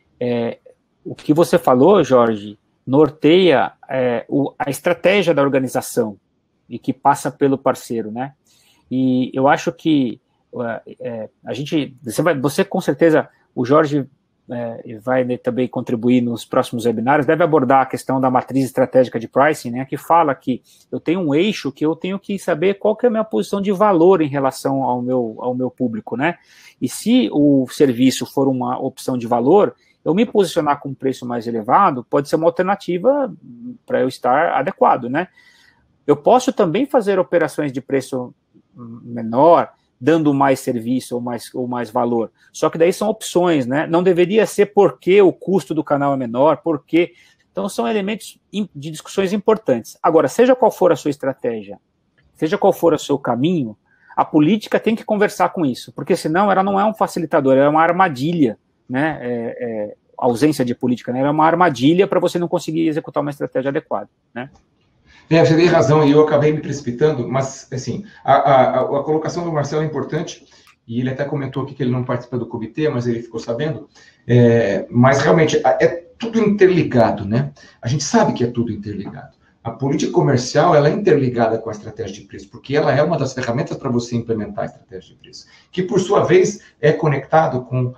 o que você falou, Jorge, norteia a estratégia da organização e que passa pelo parceiro, né? E eu acho que a gente, você com certeza, o Jorge vai também contribuir nos próximos webinários, deve abordar a questão da matriz estratégica de pricing, né, que fala que eu tenho um eixo que eu tenho que saber qual que é a minha posição de valor em relação ao meu público, né? E se o serviço for uma opção de valor, eu me posicionar com um preço mais elevado pode ser uma alternativa para eu estar adequado, né? Eu posso também fazer operações de preço menor, dando mais serviço ou mais valor. Só que daí são opções, né? Não deveria ser porque o custo do canal é menor, porque... Então, são elementos de discussões importantes. Agora, seja qual for a sua estratégia, seja qual for o seu caminho, a política tem que conversar com isso, porque senão ela não é um facilitador, ela é uma armadilha, né? A ausência de política, né? Ela é uma armadilha para você não conseguir executar uma estratégia adequada, né? Você tem razão, e eu acabei me precipitando, mas, assim, a colocação do Marcelo é importante, e ele até comentou aqui que ele não participa do comitê, mas ele ficou sabendo, mas, realmente, é tudo interligado, né? A gente sabe que é tudo interligado. A política comercial, ela é interligada com a estratégia de preço, porque ela é uma das ferramentas para você implementar a estratégia de preço, que, por sua vez, é conectado com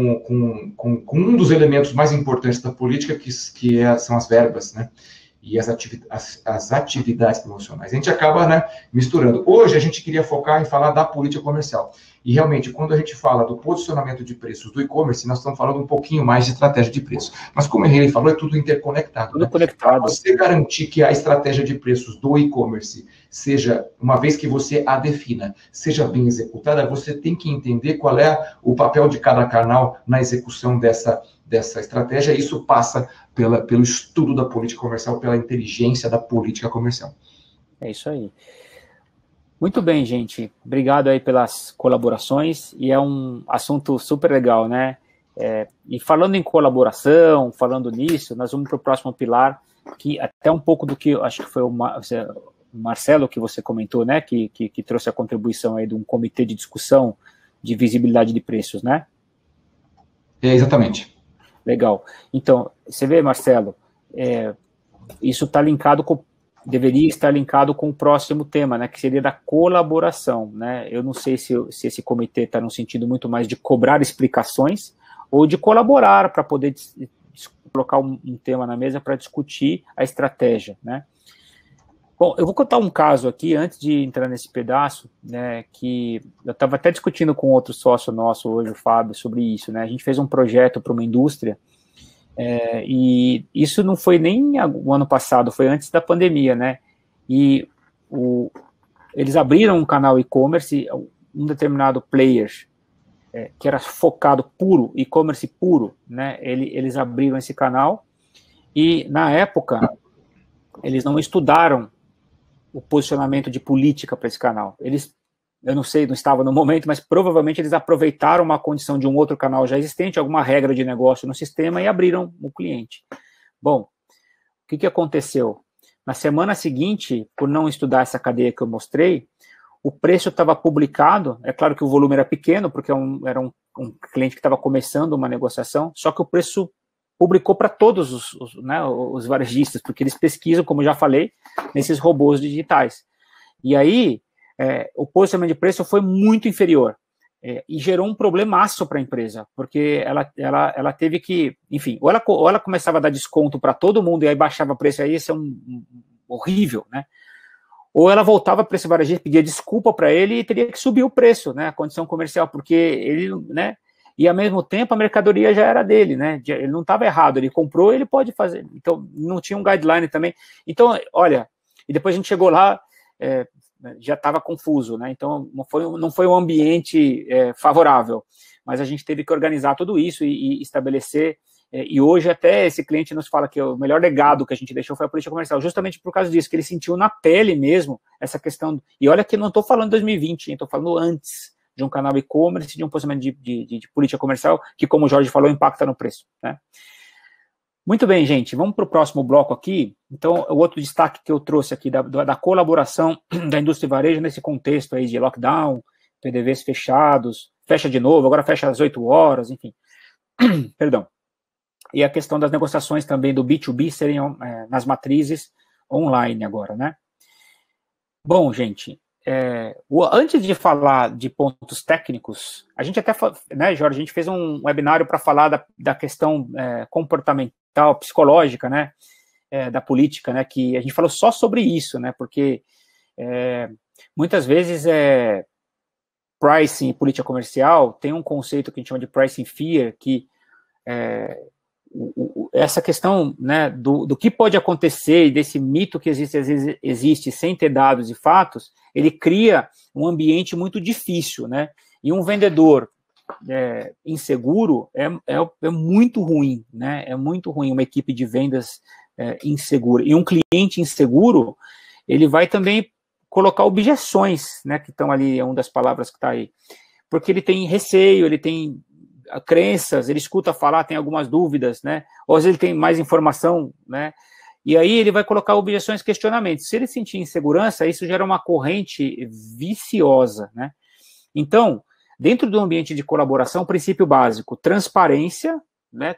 um dos elementos mais importantes da política, são as verbas, né? E as atividades promocionais. A gente acaba, né, misturando. Hoje, a gente queria focar em falar da política comercial. E, realmente, quando a gente fala do posicionamento de preços do e-commerce, nós estamos falando um pouquinho mais de estratégia de preço. Mas, como o Henrique falou, é tudo interconectado. Tudo conectado. Para você garantir que a estratégia de preços do e-commerce seja, uma vez que você a defina, seja bem executada, você tem que entender qual é o papel de cada canal na execução dessa estratégia. E isso passa pelo estudo da política comercial, pela inteligência da política comercial. É isso aí. Muito bem, gente. Obrigado aí pelas colaborações, e é um assunto super legal, né? E falando em colaboração, falando nisso, nós vamos para o próximo pilar, que até um pouco do que, acho que foi o Marcelo que você comentou, né? Que trouxe a contribuição aí de um comitê de discussão de visibilidade de preços, né? Exatamente. Legal. Então, você vê, Marcelo, isso está linkado deveria estar linkado com o próximo tema, né, que seria da colaboração, né? Eu não sei se esse comitê está no sentido muito mais de cobrar explicações ou de colaborar para poder colocar um tema na mesa para discutir a estratégia, né? Bom, eu vou contar um caso aqui, antes de entrar nesse pedaço, né, que eu estava até discutindo com outro sócio nosso hoje, o Fábio, sobre isso, né? A gente fez um projeto para uma indústria, e isso não foi nem o ano passado, foi antes da pandemia, né? E eles abriram um canal e-commerce, um determinado player, que era focado puro, e-commerce puro, né? Eles abriram esse canal, e na época eles não estudaram o posicionamento de política para esse canal. Eu não sei, não estava no momento, mas provavelmente eles aproveitaram uma condição de um outro canal já existente, alguma regra de negócio no sistema, e abriram o cliente. Bom, o que aconteceu? Na semana seguinte, por não estudar essa cadeia que eu mostrei, o preço estava publicado, é claro que o volume era pequeno, porque era um cliente que estava começando uma negociação, só que o preço publicou para todos os varejistas, porque eles pesquisam, como já falei, nesses robôs digitais. E aí, o posicionamento de preço foi muito inferior, e gerou um problemaço para a empresa, porque ela teve que, enfim, ou ela começava a dar desconto para todo mundo e aí baixava o preço, aí isso é horrível, né? Ou ela voltava para esse varejista, pedia desculpa para ele e teria que subir o preço, né, a condição comercial, porque ele, né, e ao mesmo tempo a mercadoria já era dele, né, ele não estava errado, ele comprou, ele pode fazer, então não tinha um guideline também. Então, olha, e depois a gente chegou lá, já estava confuso, né? Então não foi um ambiente favorável, mas a gente teve que organizar tudo isso e estabelecer, e hoje até esse cliente nos fala que o melhor legado que a gente deixou foi a política comercial, justamente por causa disso, que ele sentiu na pele mesmo essa questão, e olha que não estou falando 2020, estou falando antes, de um canal e-commerce, de um posicionamento de política comercial, que, como o Jorge falou, impacta no preço, né? Muito bem, gente, vamos para o próximo bloco aqui. Então, o outro destaque que eu trouxe aqui da colaboração da indústria e varejo nesse contexto aí de lockdown, PDVs fechados, fecha de novo, agora fecha às 8 horas, enfim. Perdão. E a questão das negociações também do B2B serem nas matrizes online agora, né? Bom, gente, antes de falar de pontos técnicos, a gente até, né, Jorge, a gente fez um webinário para falar da questão comportamental, psicológica, né, da política, né, que a gente falou só sobre isso, né, porque muitas vezes pricing e política comercial tem um conceito que a gente chama de pricing fear, que essa questão, né, do que pode acontecer e desse mito que existe sem ter dados e fatos, ele cria um ambiente muito difícil, né, e um vendedor inseguro é muito ruim, né, é muito ruim uma equipe de vendas insegura, e um cliente inseguro, ele vai também colocar objeções, né, que estão ali, é uma das palavras que está aí, porque ele tem receio, ele tem crenças, ele escuta falar, tem algumas dúvidas, né, ou às vezes ele tem mais informação, né, e aí ele vai colocar objeções, questionamentos. Se ele sentir insegurança, isso gera uma corrente viciosa, né. Então, dentro do ambiente de colaboração, o princípio básico, transparência, né,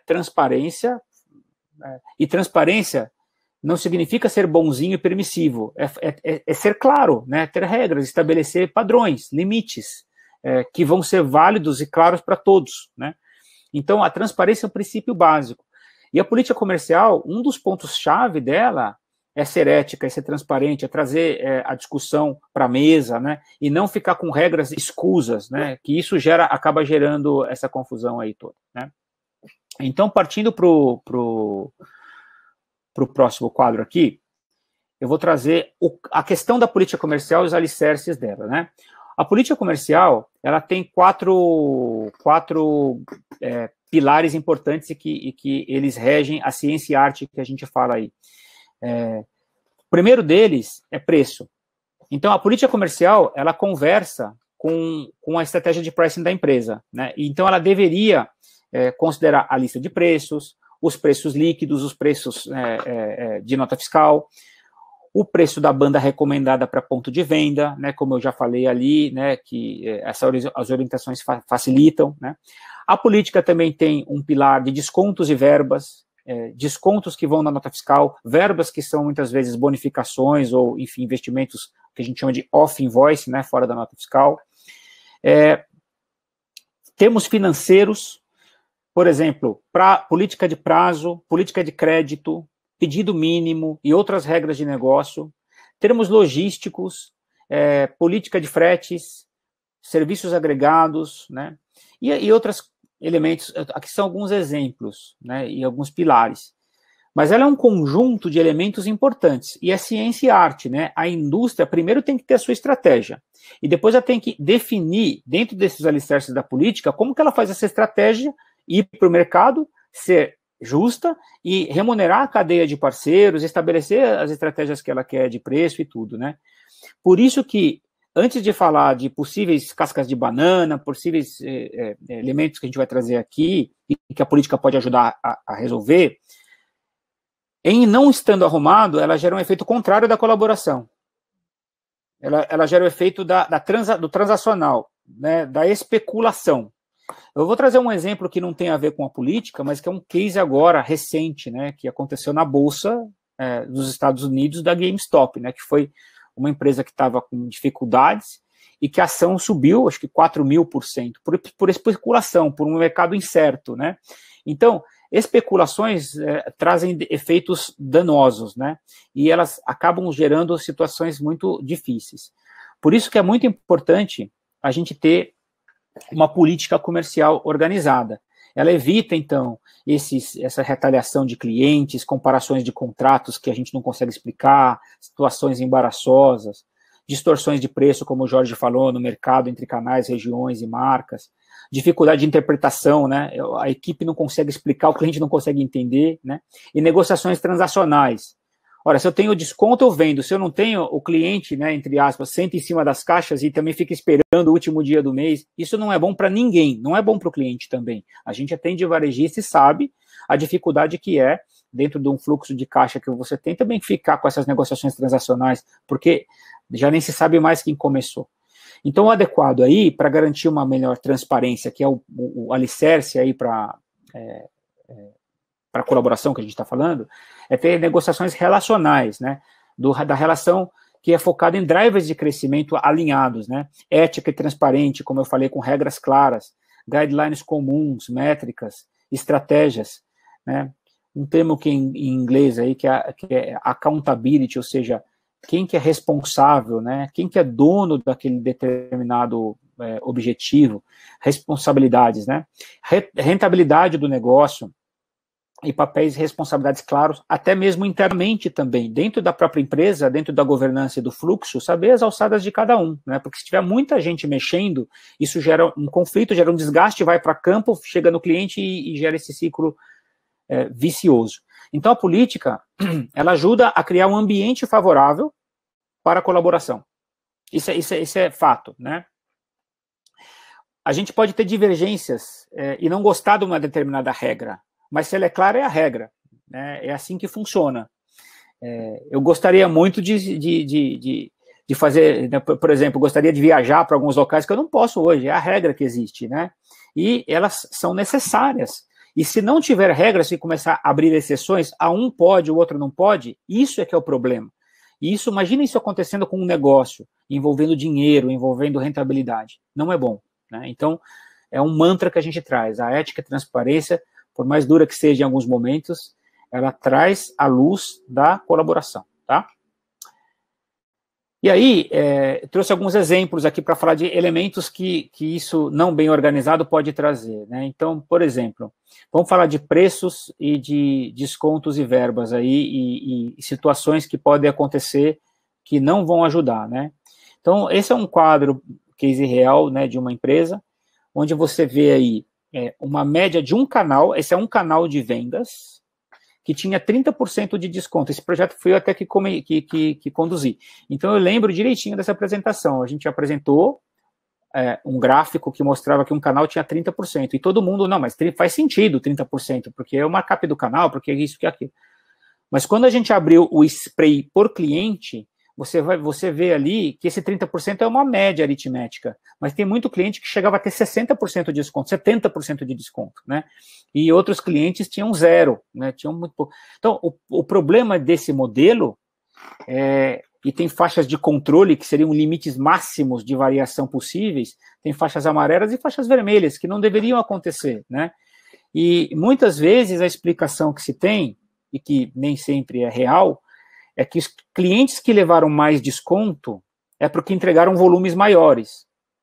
e transparência não significa ser bonzinho e permissivo, é ser claro, né, ter regras, estabelecer padrões, limites, que vão ser válidos e claros para todos, né? Então, a transparência é um princípio básico. E a política comercial, um dos pontos-chave dela é ser ética, é ser transparente, é trazer a discussão para a mesa, né? E não ficar com regras escusas, né? Que isso acaba gerando essa confusão aí toda, né? Então, partindo para o próximo quadro aqui, eu vou trazer a questão da política comercial e os alicerces dela, né? A política comercial, ela tem quatro pilares importantes e que eles regem a ciência e arte que a gente fala aí. O primeiro deles é preço. Então, a política comercial, ela conversa com a estratégia de pricing da empresa, né? Então, ela deveria considerar a lista de preços, os preços líquidos, os preços de nota fiscal, o preço da banda recomendada para ponto de venda, né, como eu já falei ali, né, que as orientações facilitam, né. A política também tem um pilar de descontos e verbas, descontos que vão na nota fiscal, verbas que são muitas vezes bonificações ou, enfim, investimentos que a gente chama de off-invoice, né, fora da nota fiscal. Temos financeiros, por exemplo, política de prazo, política de crédito, pedido mínimo e outras regras de negócio, termos logísticos, política de fretes, serviços agregados, né, e outros elementos. Aqui são alguns exemplos, né, e alguns pilares. Mas ela é um conjunto de elementos importantes, e é ciência e arte, né, a indústria primeiro tem que ter a sua estratégia, e depois ela tem que definir, dentro desses alicerces da política, como que ela faz essa estratégia, ir para o mercado, ser justa e remunerar a cadeia de parceiros, estabelecer as estratégias que ela quer de preço e tudo, né? Por isso que, antes de falar de possíveis cascas de banana, possíveis elementos que a gente vai trazer aqui e que a política pode ajudar a resolver, em não estando arrumado, ela gera um efeito contrário da colaboração. Ela gera o efeito do transacional, né, da especulação. Eu vou trazer um exemplo que não tem a ver com a política, mas que é um case agora, recente, né, que aconteceu na Bolsa dos Estados Unidos, da GameStop, né, que foi uma empresa que estava com dificuldades e que a ação subiu, acho que 4.000%, por especulação, por um mercado incerto, né. Então, especulações trazem efeitos danosos, né, e elas acabam gerando situações muito difíceis. Por isso que é muito importante a gente ter uma política comercial organizada. Ela evita, então, essa retaliação de clientes, comparações de contratos que a gente não consegue explicar, situações embaraçosas, distorções de preço, como o Jorge falou, no mercado, entre canais, regiões e marcas, dificuldade de interpretação, né? A equipe não consegue explicar, o cliente não consegue entender, né? E negociações transacionais, Ora, se eu tenho desconto, eu vendo. Se eu não tenho, o cliente, né, entre aspas, senta em cima das caixas e também fica esperando o último dia do mês. Isso não é bom para ninguém, não é bom para o cliente também. A gente atende varejista e sabe a dificuldade que é, dentro de um fluxo de caixa que você tem, também ficar com essas negociações transacionais, porque já nem se sabe mais quem começou. Então, o adequado aí, para garantir uma melhor transparência, que é o alicerce aí para a colaboração que a gente está falando, é ter negociações relacionais, né, da relação que é focada em drivers de crescimento alinhados, né, ética e transparente, como eu falei, com regras claras, guidelines comuns, métricas, estratégias, né, um termo que em inglês aí, que é accountability, ou seja, quem que é responsável, né, quem que é dono daquele determinado objetivo, responsabilidades, né, rentabilidade do negócio, e papéis e responsabilidades claros, até mesmo internamente também, dentro da própria empresa, dentro da governança e do fluxo, saber as alçadas de cada um, né? Porque se tiver muita gente mexendo, isso gera um conflito, gera um desgaste, vai para campo, chega no cliente e gera esse ciclo vicioso. Então, a política, ela ajuda a criar um ambiente favorável para a colaboração. Isso é fato, né? A gente pode ter divergências e não gostar de uma determinada regra, mas se ela é clara, é a regra, né? É assim que funciona. Eu gostaria muito de fazer, né, por exemplo, gostaria de viajar para alguns locais que eu não posso hoje, é a regra que existe, né? E elas são necessárias. E se não tiver regras, se começar a abrir exceções, a um pode, o outro não pode, isso é que é o problema. E isso, imagina isso acontecendo com um negócio, envolvendo dinheiro, envolvendo rentabilidade. Não é bom, né? Então, é um mantra que a gente traz, a ética e a transparência, por mais dura que seja em alguns momentos, ela traz a luz da colaboração, tá? E aí, trouxe alguns exemplos aqui para falar de elementos que isso não bem organizado pode trazer, né? Então, por exemplo, vamos falar de preços e de descontos e verbas aí, e situações que podem acontecer que não vão ajudar, né? Então, esse é um quadro, case real, né, de uma empresa, onde você vê aí uma média de um canal, esse é um canal de vendas, que tinha 30% de desconto. Esse projeto foi eu até que conduzi. Então, eu lembro direitinho dessa apresentação. A gente apresentou um gráfico que mostrava que um canal tinha 30%. E todo mundo, não, mas faz sentido 30%, porque é o markup do canal, porque é isso, que é aquilo. Mas quando a gente abriu o spray por cliente, você vê ali que esse 30% é uma média aritmética, mas tem muito cliente que chegava a ter 60% de desconto, 70% de desconto, né? E outros clientes tinham zero, né? Tinham muito pouco. Então, o problema desse modelo e tem faixas de controle que seriam limites máximos de variação possíveis, tem faixas amarelas e faixas vermelhas que não deveriam acontecer, né? E muitas vezes a explicação que se tem, e que nem sempre é real, é que os clientes que levaram mais desconto é porque entregaram volumes maiores.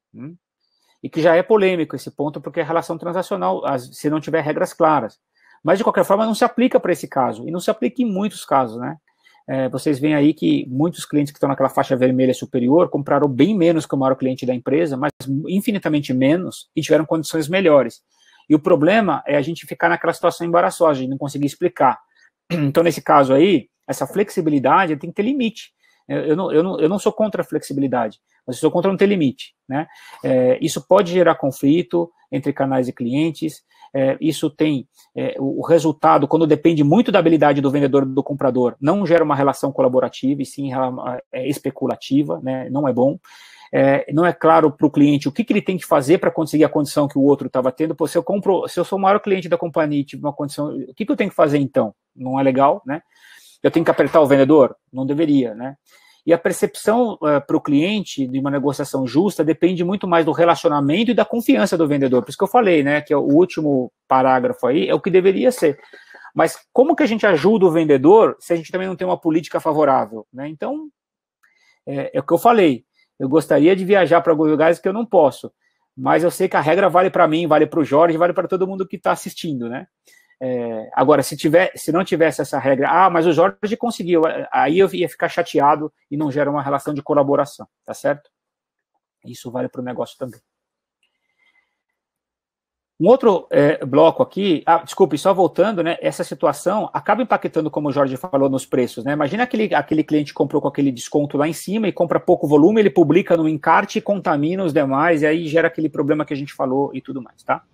E que já é polêmico esse ponto, porque é relação transacional, se não tiver regras claras. Mas, de qualquer forma, não se aplica para esse caso, e não se aplica em muitos casos, né? Vocês veem aí que muitos clientes que estão naquela faixa vermelha superior compraram bem menos que o maior cliente da empresa, mas infinitamente menos, e tiveram condições melhores. E o problema é a gente ficar naquela situação embaraçosa, a gente não conseguir explicar. Então, nesse caso aí, essa flexibilidade tem que ter limite. Eu não sou contra a flexibilidade, mas eu sou contra não ter limite, né? Isso pode gerar conflito entre canais e clientes, isso tem o resultado, quando depende muito da habilidade do vendedor e do comprador, não gera uma relação colaborativa, e sim especulativa, né? Não é bom. Não é claro para o cliente o que ele tem que fazer para conseguir a condição que o outro estava tendo. Pô, se eu sou o maior cliente da companhia e tive uma condição, o que eu tenho que fazer então? Não é legal, né? Eu tenho que apertar o vendedor? Não deveria, né? E a percepção para o cliente de uma negociação justa depende muito mais do relacionamento e da confiança do vendedor. Por isso que eu falei, né, que é o último parágrafo aí, é o que deveria ser. Mas como que a gente ajuda o vendedor se a gente também não tem uma política favorável, né? Então, é o que eu falei. Eu gostaria de viajar para alguns lugares que eu não posso, mas eu sei que a regra vale para mim, vale para o Jorge, vale para todo mundo que está assistindo, né? Agora, se não tivesse essa regra, mas o Jorge conseguiu, aí eu ia ficar chateado e não gera uma relação de colaboração, tá certo? Isso vale para o negócio também. Um outro bloco aqui, desculpe, só voltando, né, essa situação acaba impactando, como o Jorge falou, nos preços, né? Imagina aquele cliente que comprou com aquele desconto lá em cima e compra pouco volume, ele publica no encarte e contamina os demais, e aí gera aquele problema que a gente falou e tudo mais, tá?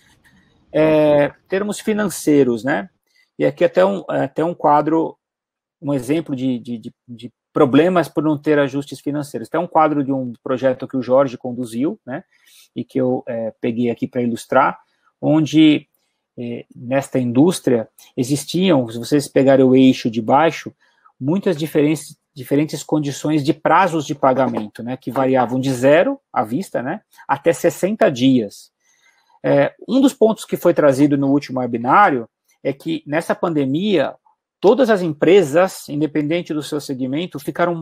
Termos financeiros, né? E aqui até um quadro, um exemplo de problemas por não ter ajustes financeiros. Tem um quadro de um projeto que o Jorge conduziu, né? E que eu peguei aqui para ilustrar, onde nesta indústria existiam, se vocês pegarem o eixo de baixo, muitas diferentes condições de prazos de pagamento, né, que variavam de 0 à vista, né, até 60 dias. Um dos pontos que foi trazido no último webinário é que nessa pandemia todas as empresas, independente do seu segmento,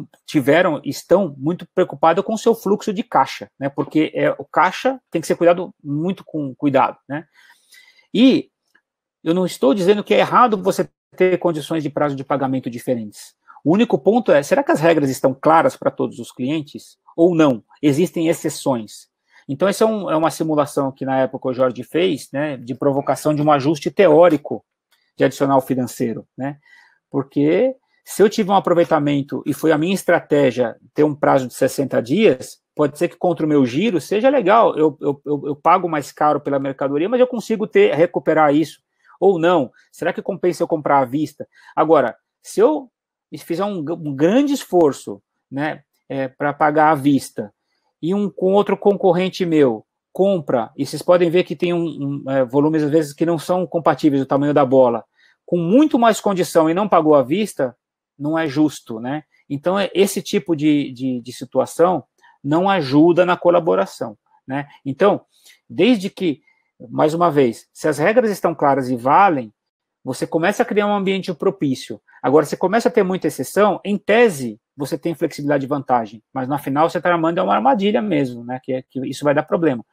estão muito preocupadas com o seu fluxo de caixa, né? Porque o caixa tem que ser cuidado muito com cuidado, né? E eu não estou dizendo que é errado você ter condições de prazo de pagamento diferentes. O único ponto será que as regras estão claras para todos os clientes ou não? Existem exceções. Então, essa é uma simulação que na época o Jorge fez, né, de provocação de um ajuste teórico de adicional financeiro, né? Porque se eu tive um aproveitamento e foi a minha estratégia ter um prazo de 60 dias, pode ser que contra o meu giro seja legal, eu pago mais caro pela mercadoria, mas eu consigo recuperar isso, ou não. Será que compensa eu comprar à vista? Agora, se eu fizer um grande esforço, né, para pagar à vista, e com outro concorrente meu compra, e vocês podem ver que tem volumes, às vezes, que não são compatíveis, o tamanho da bola, com muito mais condição e não pagou à vista, não é justo, né? Então, esse tipo de situação não ajuda na colaboração, né? Então, desde que, mais uma vez, se as regras estão claras e valem, você começa a criar um ambiente propício. Agora, você começa a ter muita exceção, em tese, você tem flexibilidade e vantagem, mas no final você está armando uma armadilha mesmo, né? Que isso vai dar problema.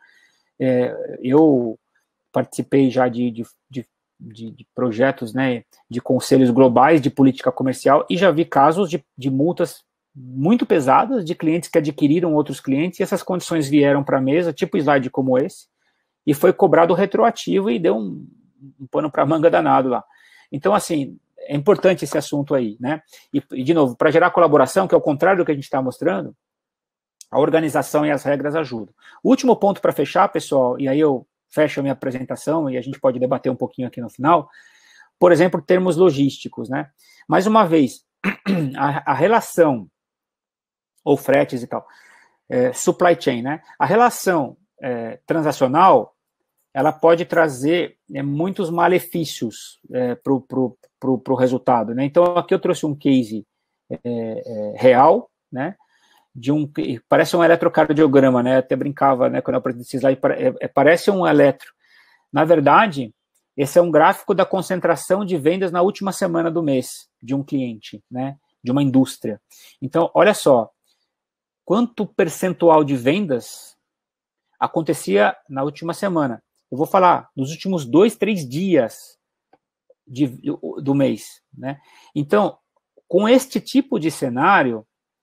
Eu participei já de projetos, né, de conselhos globais de política comercial e já vi casos de multas muito pesadas de clientes que adquiriram outros clientes e essas condições vieram para a mesa, tipo slide como esse, e foi cobrado retroativo e deu um pano para a manga danado lá. Então, assim, é importante esse assunto aí, né? E de novo, para gerar colaboração, que é o contrário do que a gente está mostrando, a organização e as regras ajudam. O último ponto para fechar, pessoal, e aí eu fecho a minha apresentação e a gente pode debater um pouquinho aqui no final, por exemplo, termos logísticos, né? Mais uma vez, a relação, ou fretes e tal, supply chain, né? A relação transacional, ela pode trazer muitos malefícios para o resultado, né? Então, aqui eu trouxe um case real, né? Parece um eletrocardiograma, né? Até brincava, né? Quando eu apresentei esse slide, parece um eletro. Na verdade, esse é um gráfico da concentração de vendas na última semana do mês de um cliente, né? De uma indústria. Então, olha só, quanto percentual de vendas acontecia na última semana. Eu vou falar nos últimos 2, 3 dias do mês, né? Então, com este tipo de cenário,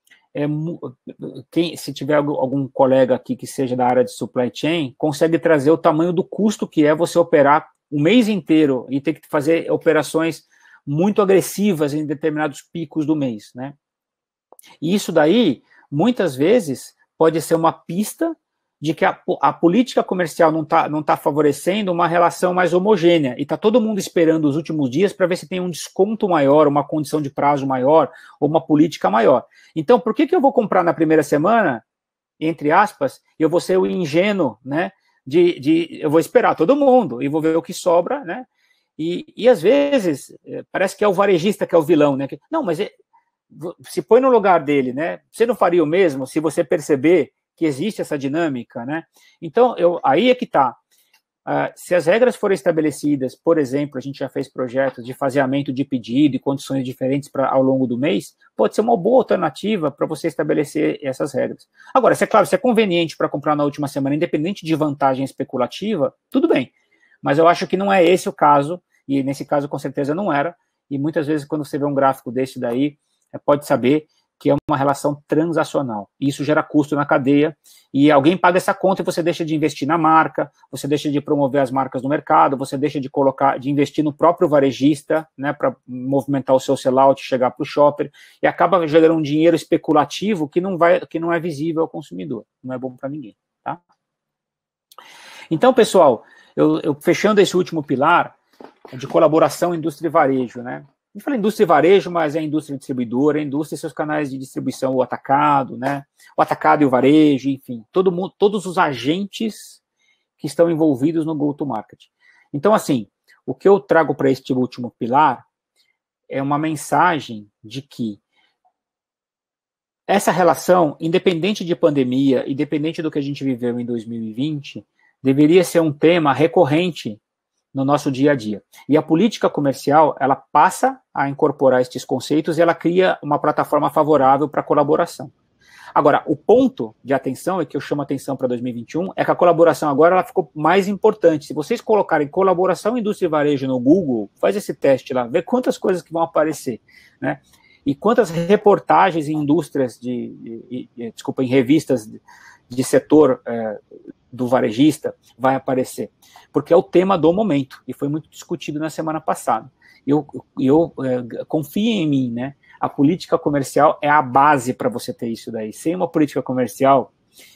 se tiver algum colega aqui que seja da área de supply chain, consegue trazer o tamanho do custo que é você operar o mês inteiro e ter que fazer operações muito agressivas em determinados picos do mês, né? E isso daí, muitas vezes, pode ser uma pista de que a política comercial não tá favorecendo uma relação mais homogênea, e está todo mundo esperando os últimos dias para ver se tem um desconto maior, uma condição de prazo maior, ou uma política maior. Então, por que eu vou comprar na primeira semana, entre aspas, e eu vou ser o ingênuo, né, eu vou esperar todo mundo, e vou ver o que sobra, né, e às vezes, parece que é o varejista que é o vilão, né, não, mas se põe no lugar dele, né, você não faria o mesmo se você perceber que existe essa dinâmica, né? Então, aí é que está. Se as regras forem estabelecidas, por exemplo, a gente já fez projetos de faseamento de pedido e condições diferentes ao longo do mês, pode ser uma boa alternativa para você estabelecer essas regras. Agora, é claro, se é conveniente para comprar na última semana, independente de vantagem especulativa, tudo bem. Mas eu acho que não é esse o caso, e nesse caso com certeza não era, e muitas vezes quando você vê um gráfico desse daí, pode saber que é uma relação transacional. Isso gera custo na cadeia, e alguém paga essa conta e você deixa de investir na marca, você deixa de promover as marcas no mercado, você deixa de investir no próprio varejista, né, para movimentar o seu sellout, chegar para o shopper, e acaba gerando um dinheiro especulativo que não é visível ao consumidor, não é bom para ninguém, tá? Então, pessoal, eu fechando esse último pilar de colaboração indústria e varejo, né? A gente fala indústria e varejo, mas é indústria distribuidora, indústria e seus canais de distribuição, o atacado, né? O atacado e o varejo, enfim, todos os agentes que estão envolvidos no go-to-market. Então, assim, o que eu trago para este último pilar é uma mensagem de que essa relação, independente de pandemia, independente do que a gente viveu em 2020, deveria ser um tema recorrente no nosso dia a dia. E a política comercial, ela passa a incorporar estes conceitos e ela cria uma plataforma favorável para a colaboração. Agora, o ponto de atenção, e que eu chamo a atenção para 2021, é que a colaboração agora ela ficou mais importante. Se vocês colocarem colaboração indústria e varejo no Google, faz esse teste lá, vê quantas coisas que vão aparecer, né? E quantas reportagens em indústrias, em revistas de setor do varejista vai aparecer, porque é o tema do momento, e foi muito discutido na semana passada. Confie em mim, né? A política comercial é a base para você ter isso daí. Sem uma política comercial,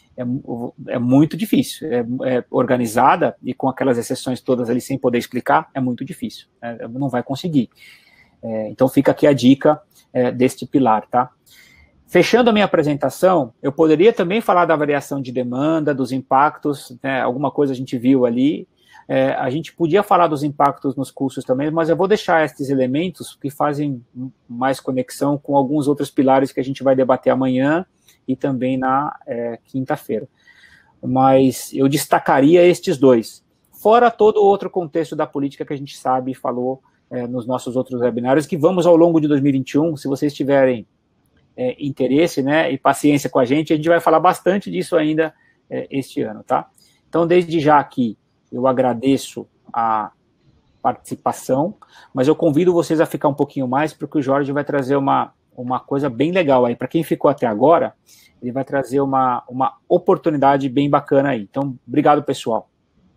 é muito difícil. É organizada, e com aquelas exceções todas ali, sem poder explicar, é muito difícil. Não vai conseguir. Então fica aqui a dica deste pilar, tá? Fechando a minha apresentação, eu poderia também falar da variação de demanda, dos impactos, né, alguma coisa a gente viu ali, a gente podia falar dos impactos nos custos também, mas eu vou deixar esses elementos que fazem mais conexão com alguns outros pilares que a gente vai debater amanhã e também na quinta-feira. Mas eu destacaria estes dois, fora todo o outro contexto da política que a gente sabe e falou nos nossos outros webinários, que vamos ao longo de 2021, se vocês tiverem interesse, né, e paciência com a gente vai falar bastante disso ainda este ano, tá? Então, desde já aqui, eu agradeço a participação, mas eu convido vocês a ficar um pouquinho mais, porque o Jorge vai trazer uma coisa bem legal aí. Para quem ficou até agora, ele vai trazer uma oportunidade bem bacana aí. Então, obrigado, pessoal.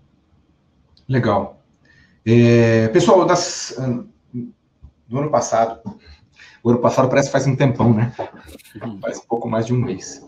Legal. Pessoal, do ano passado, o ano passado parece que faz um tempão, né? Faz um pouco mais de um mês.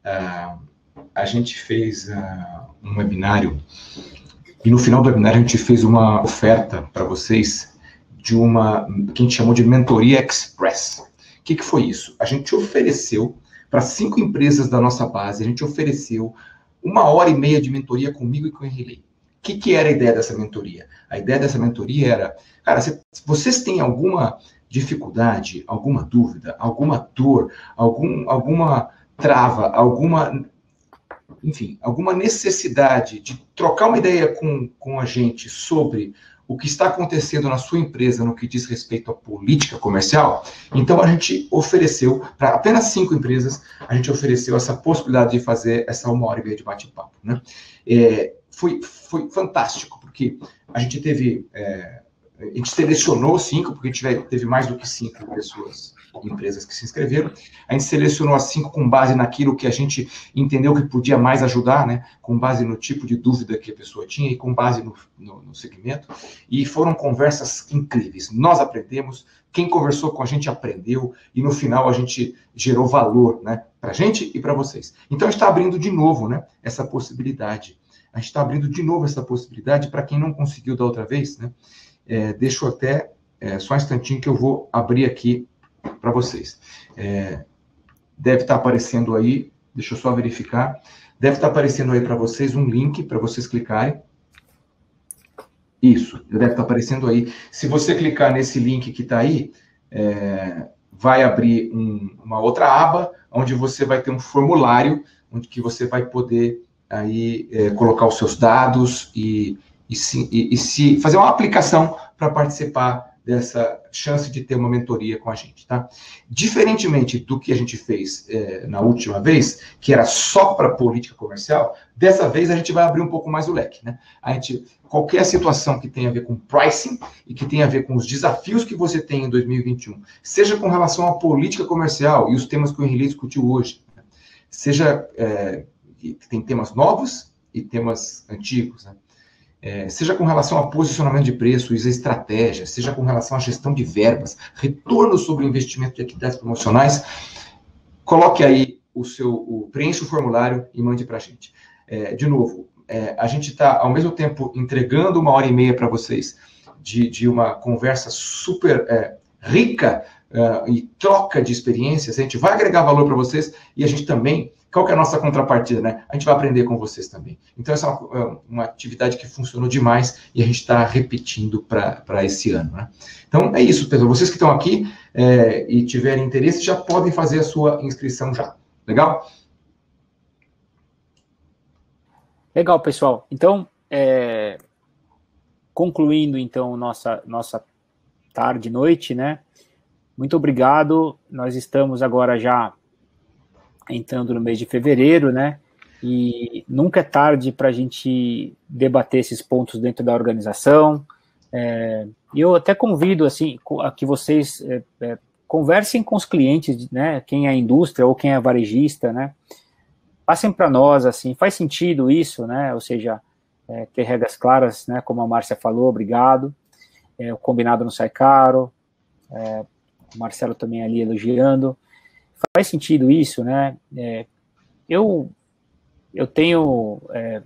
A gente fez um webinário, e no final do webinário a gente fez uma oferta para vocês de que a gente chamou de Mentoria Express. O que foi isso? A gente ofereceu para 5 empresas da nossa base, a gente ofereceu 1h30 de mentoria comigo e com o Henry. O que era a ideia dessa mentoria? A ideia dessa mentoria era, cara, se vocês têm alguma dificuldade, alguma dúvida, alguma dor, alguma trava, alguma necessidade de trocar uma ideia com a gente sobre o que está acontecendo na sua empresa no que diz respeito à política comercial, então a gente ofereceu, para apenas 5 empresas, a gente ofereceu essa possibilidade de fazer essa 1h30 de bate-papo, né? Foi fantástico, porque a gente teve... a gente selecionou 5, porque teve mais do que 5 pessoas, empresas que se inscreveram. A gente selecionou as 5 com base naquilo que a gente entendeu que podia mais ajudar, né? Com base no tipo de dúvida que a pessoa tinha e com base no segmento. E foram conversas incríveis. Nós aprendemos, quem conversou com a gente aprendeu, e no final a gente gerou valor, né? Para a gente e para vocês. Então a gente está abrindo de novo, né? Essa possibilidade. A gente está abrindo de novo essa possibilidade para quem não conseguiu da outra vez, né? Deixa eu até, só um instantinho que eu vou abrir aqui para vocês. Deve estar aparecendo aí, deixa eu só verificar, deve estar aparecendo aí para vocês um link para vocês clicarem. Isso, deve estar aparecendo aí. Se você clicar nesse link que está aí, vai abrir uma outra aba, onde você vai ter um formulário, onde que você vai poder aí, colocar os seus dados e se fazer uma aplicação para participar dessa chance de ter uma mentoria com a gente, tá? Diferentemente do que a gente fez na última vez, que era só para política comercial, dessa vez a gente vai abrir um pouco mais o leque, né? Qualquer situação que tenha a ver com pricing e que tenha a ver com os desafios que você tem em 2021, seja com relação à política comercial e os temas que o Henrique discutiu hoje, né? Seja tem temas novos e temas antigos, né? Seja com relação a posicionamento de preços, estratégia, seja com relação à gestão de verbas, retorno sobre o investimento de atividades promocionais, coloque aí preencha o formulário e mande para a gente. De novo, a gente está, ao mesmo tempo, entregando 1h30 para vocês de uma conversa super rica e troca de experiências. A gente vai agregar valor para vocês e a gente também... Qual que é a nossa contrapartida, né? A gente vai aprender com vocês também. Então, essa é uma atividade que funcionou demais e a gente está repetindo para esse ano, né? Então, é isso, pessoal. Vocês que estão aqui e tiverem interesse, já podem fazer a sua inscrição já. Legal? Legal, pessoal. Então, concluindo, então, nossa tarde, noite, né? Muito obrigado. Nós estamos agora já entrando no mês de fevereiro, né, e nunca é tarde para a gente debater esses pontos dentro da organização, e eu até convido, assim, a que vocês conversem com os clientes, né, quem é indústria ou quem é varejista, né, passem para nós, assim, faz sentido isso, né, ou seja, ter regras claras, né, como a Márcia falou, obrigado, o combinado não sai caro, o Marcelo também ali elogiando. Faz sentido isso, né? Eu tenho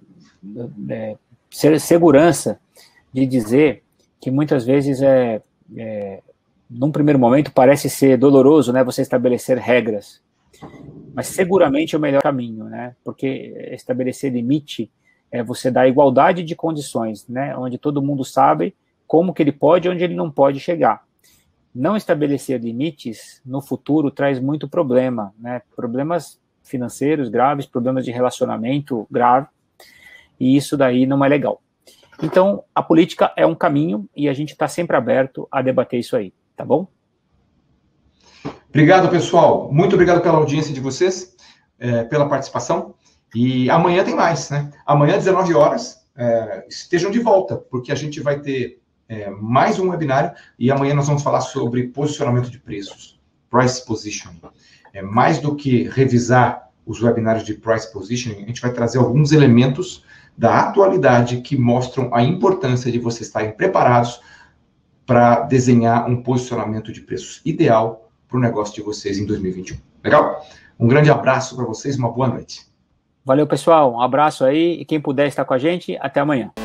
segurança de dizer que muitas vezes num primeiro momento parece ser doloroso, né? Você estabelecer regras, mas seguramente é o melhor caminho, né? Porque estabelecer limite é você dar igualdade de condições, né? Onde todo mundo sabe como que ele pode e onde ele não pode chegar. Não estabelecer limites no futuro traz muito problema, né? Problemas financeiros graves, problemas de relacionamento grave, e isso daí não é legal. Então, a política é um caminho e a gente está sempre aberto a debater isso aí, tá bom? Obrigado, pessoal. Muito obrigado pela audiência de vocês, pela participação. E amanhã tem mais, né? Amanhã, 19 horas, estejam de volta, porque a gente vai ter mais um webinário, e amanhã nós vamos falar sobre posicionamento de preços, price positioning. Mais do que revisar os webinários de price positioning, a gente vai trazer alguns elementos da atualidade que mostram a importância de vocês estarem preparados para desenhar um posicionamento de preços ideal para o negócio de vocês em 2021. Legal? Um grande abraço para vocês, uma boa noite. Valeu, pessoal. Um abraço aí, e quem puder estar com a gente, até amanhã.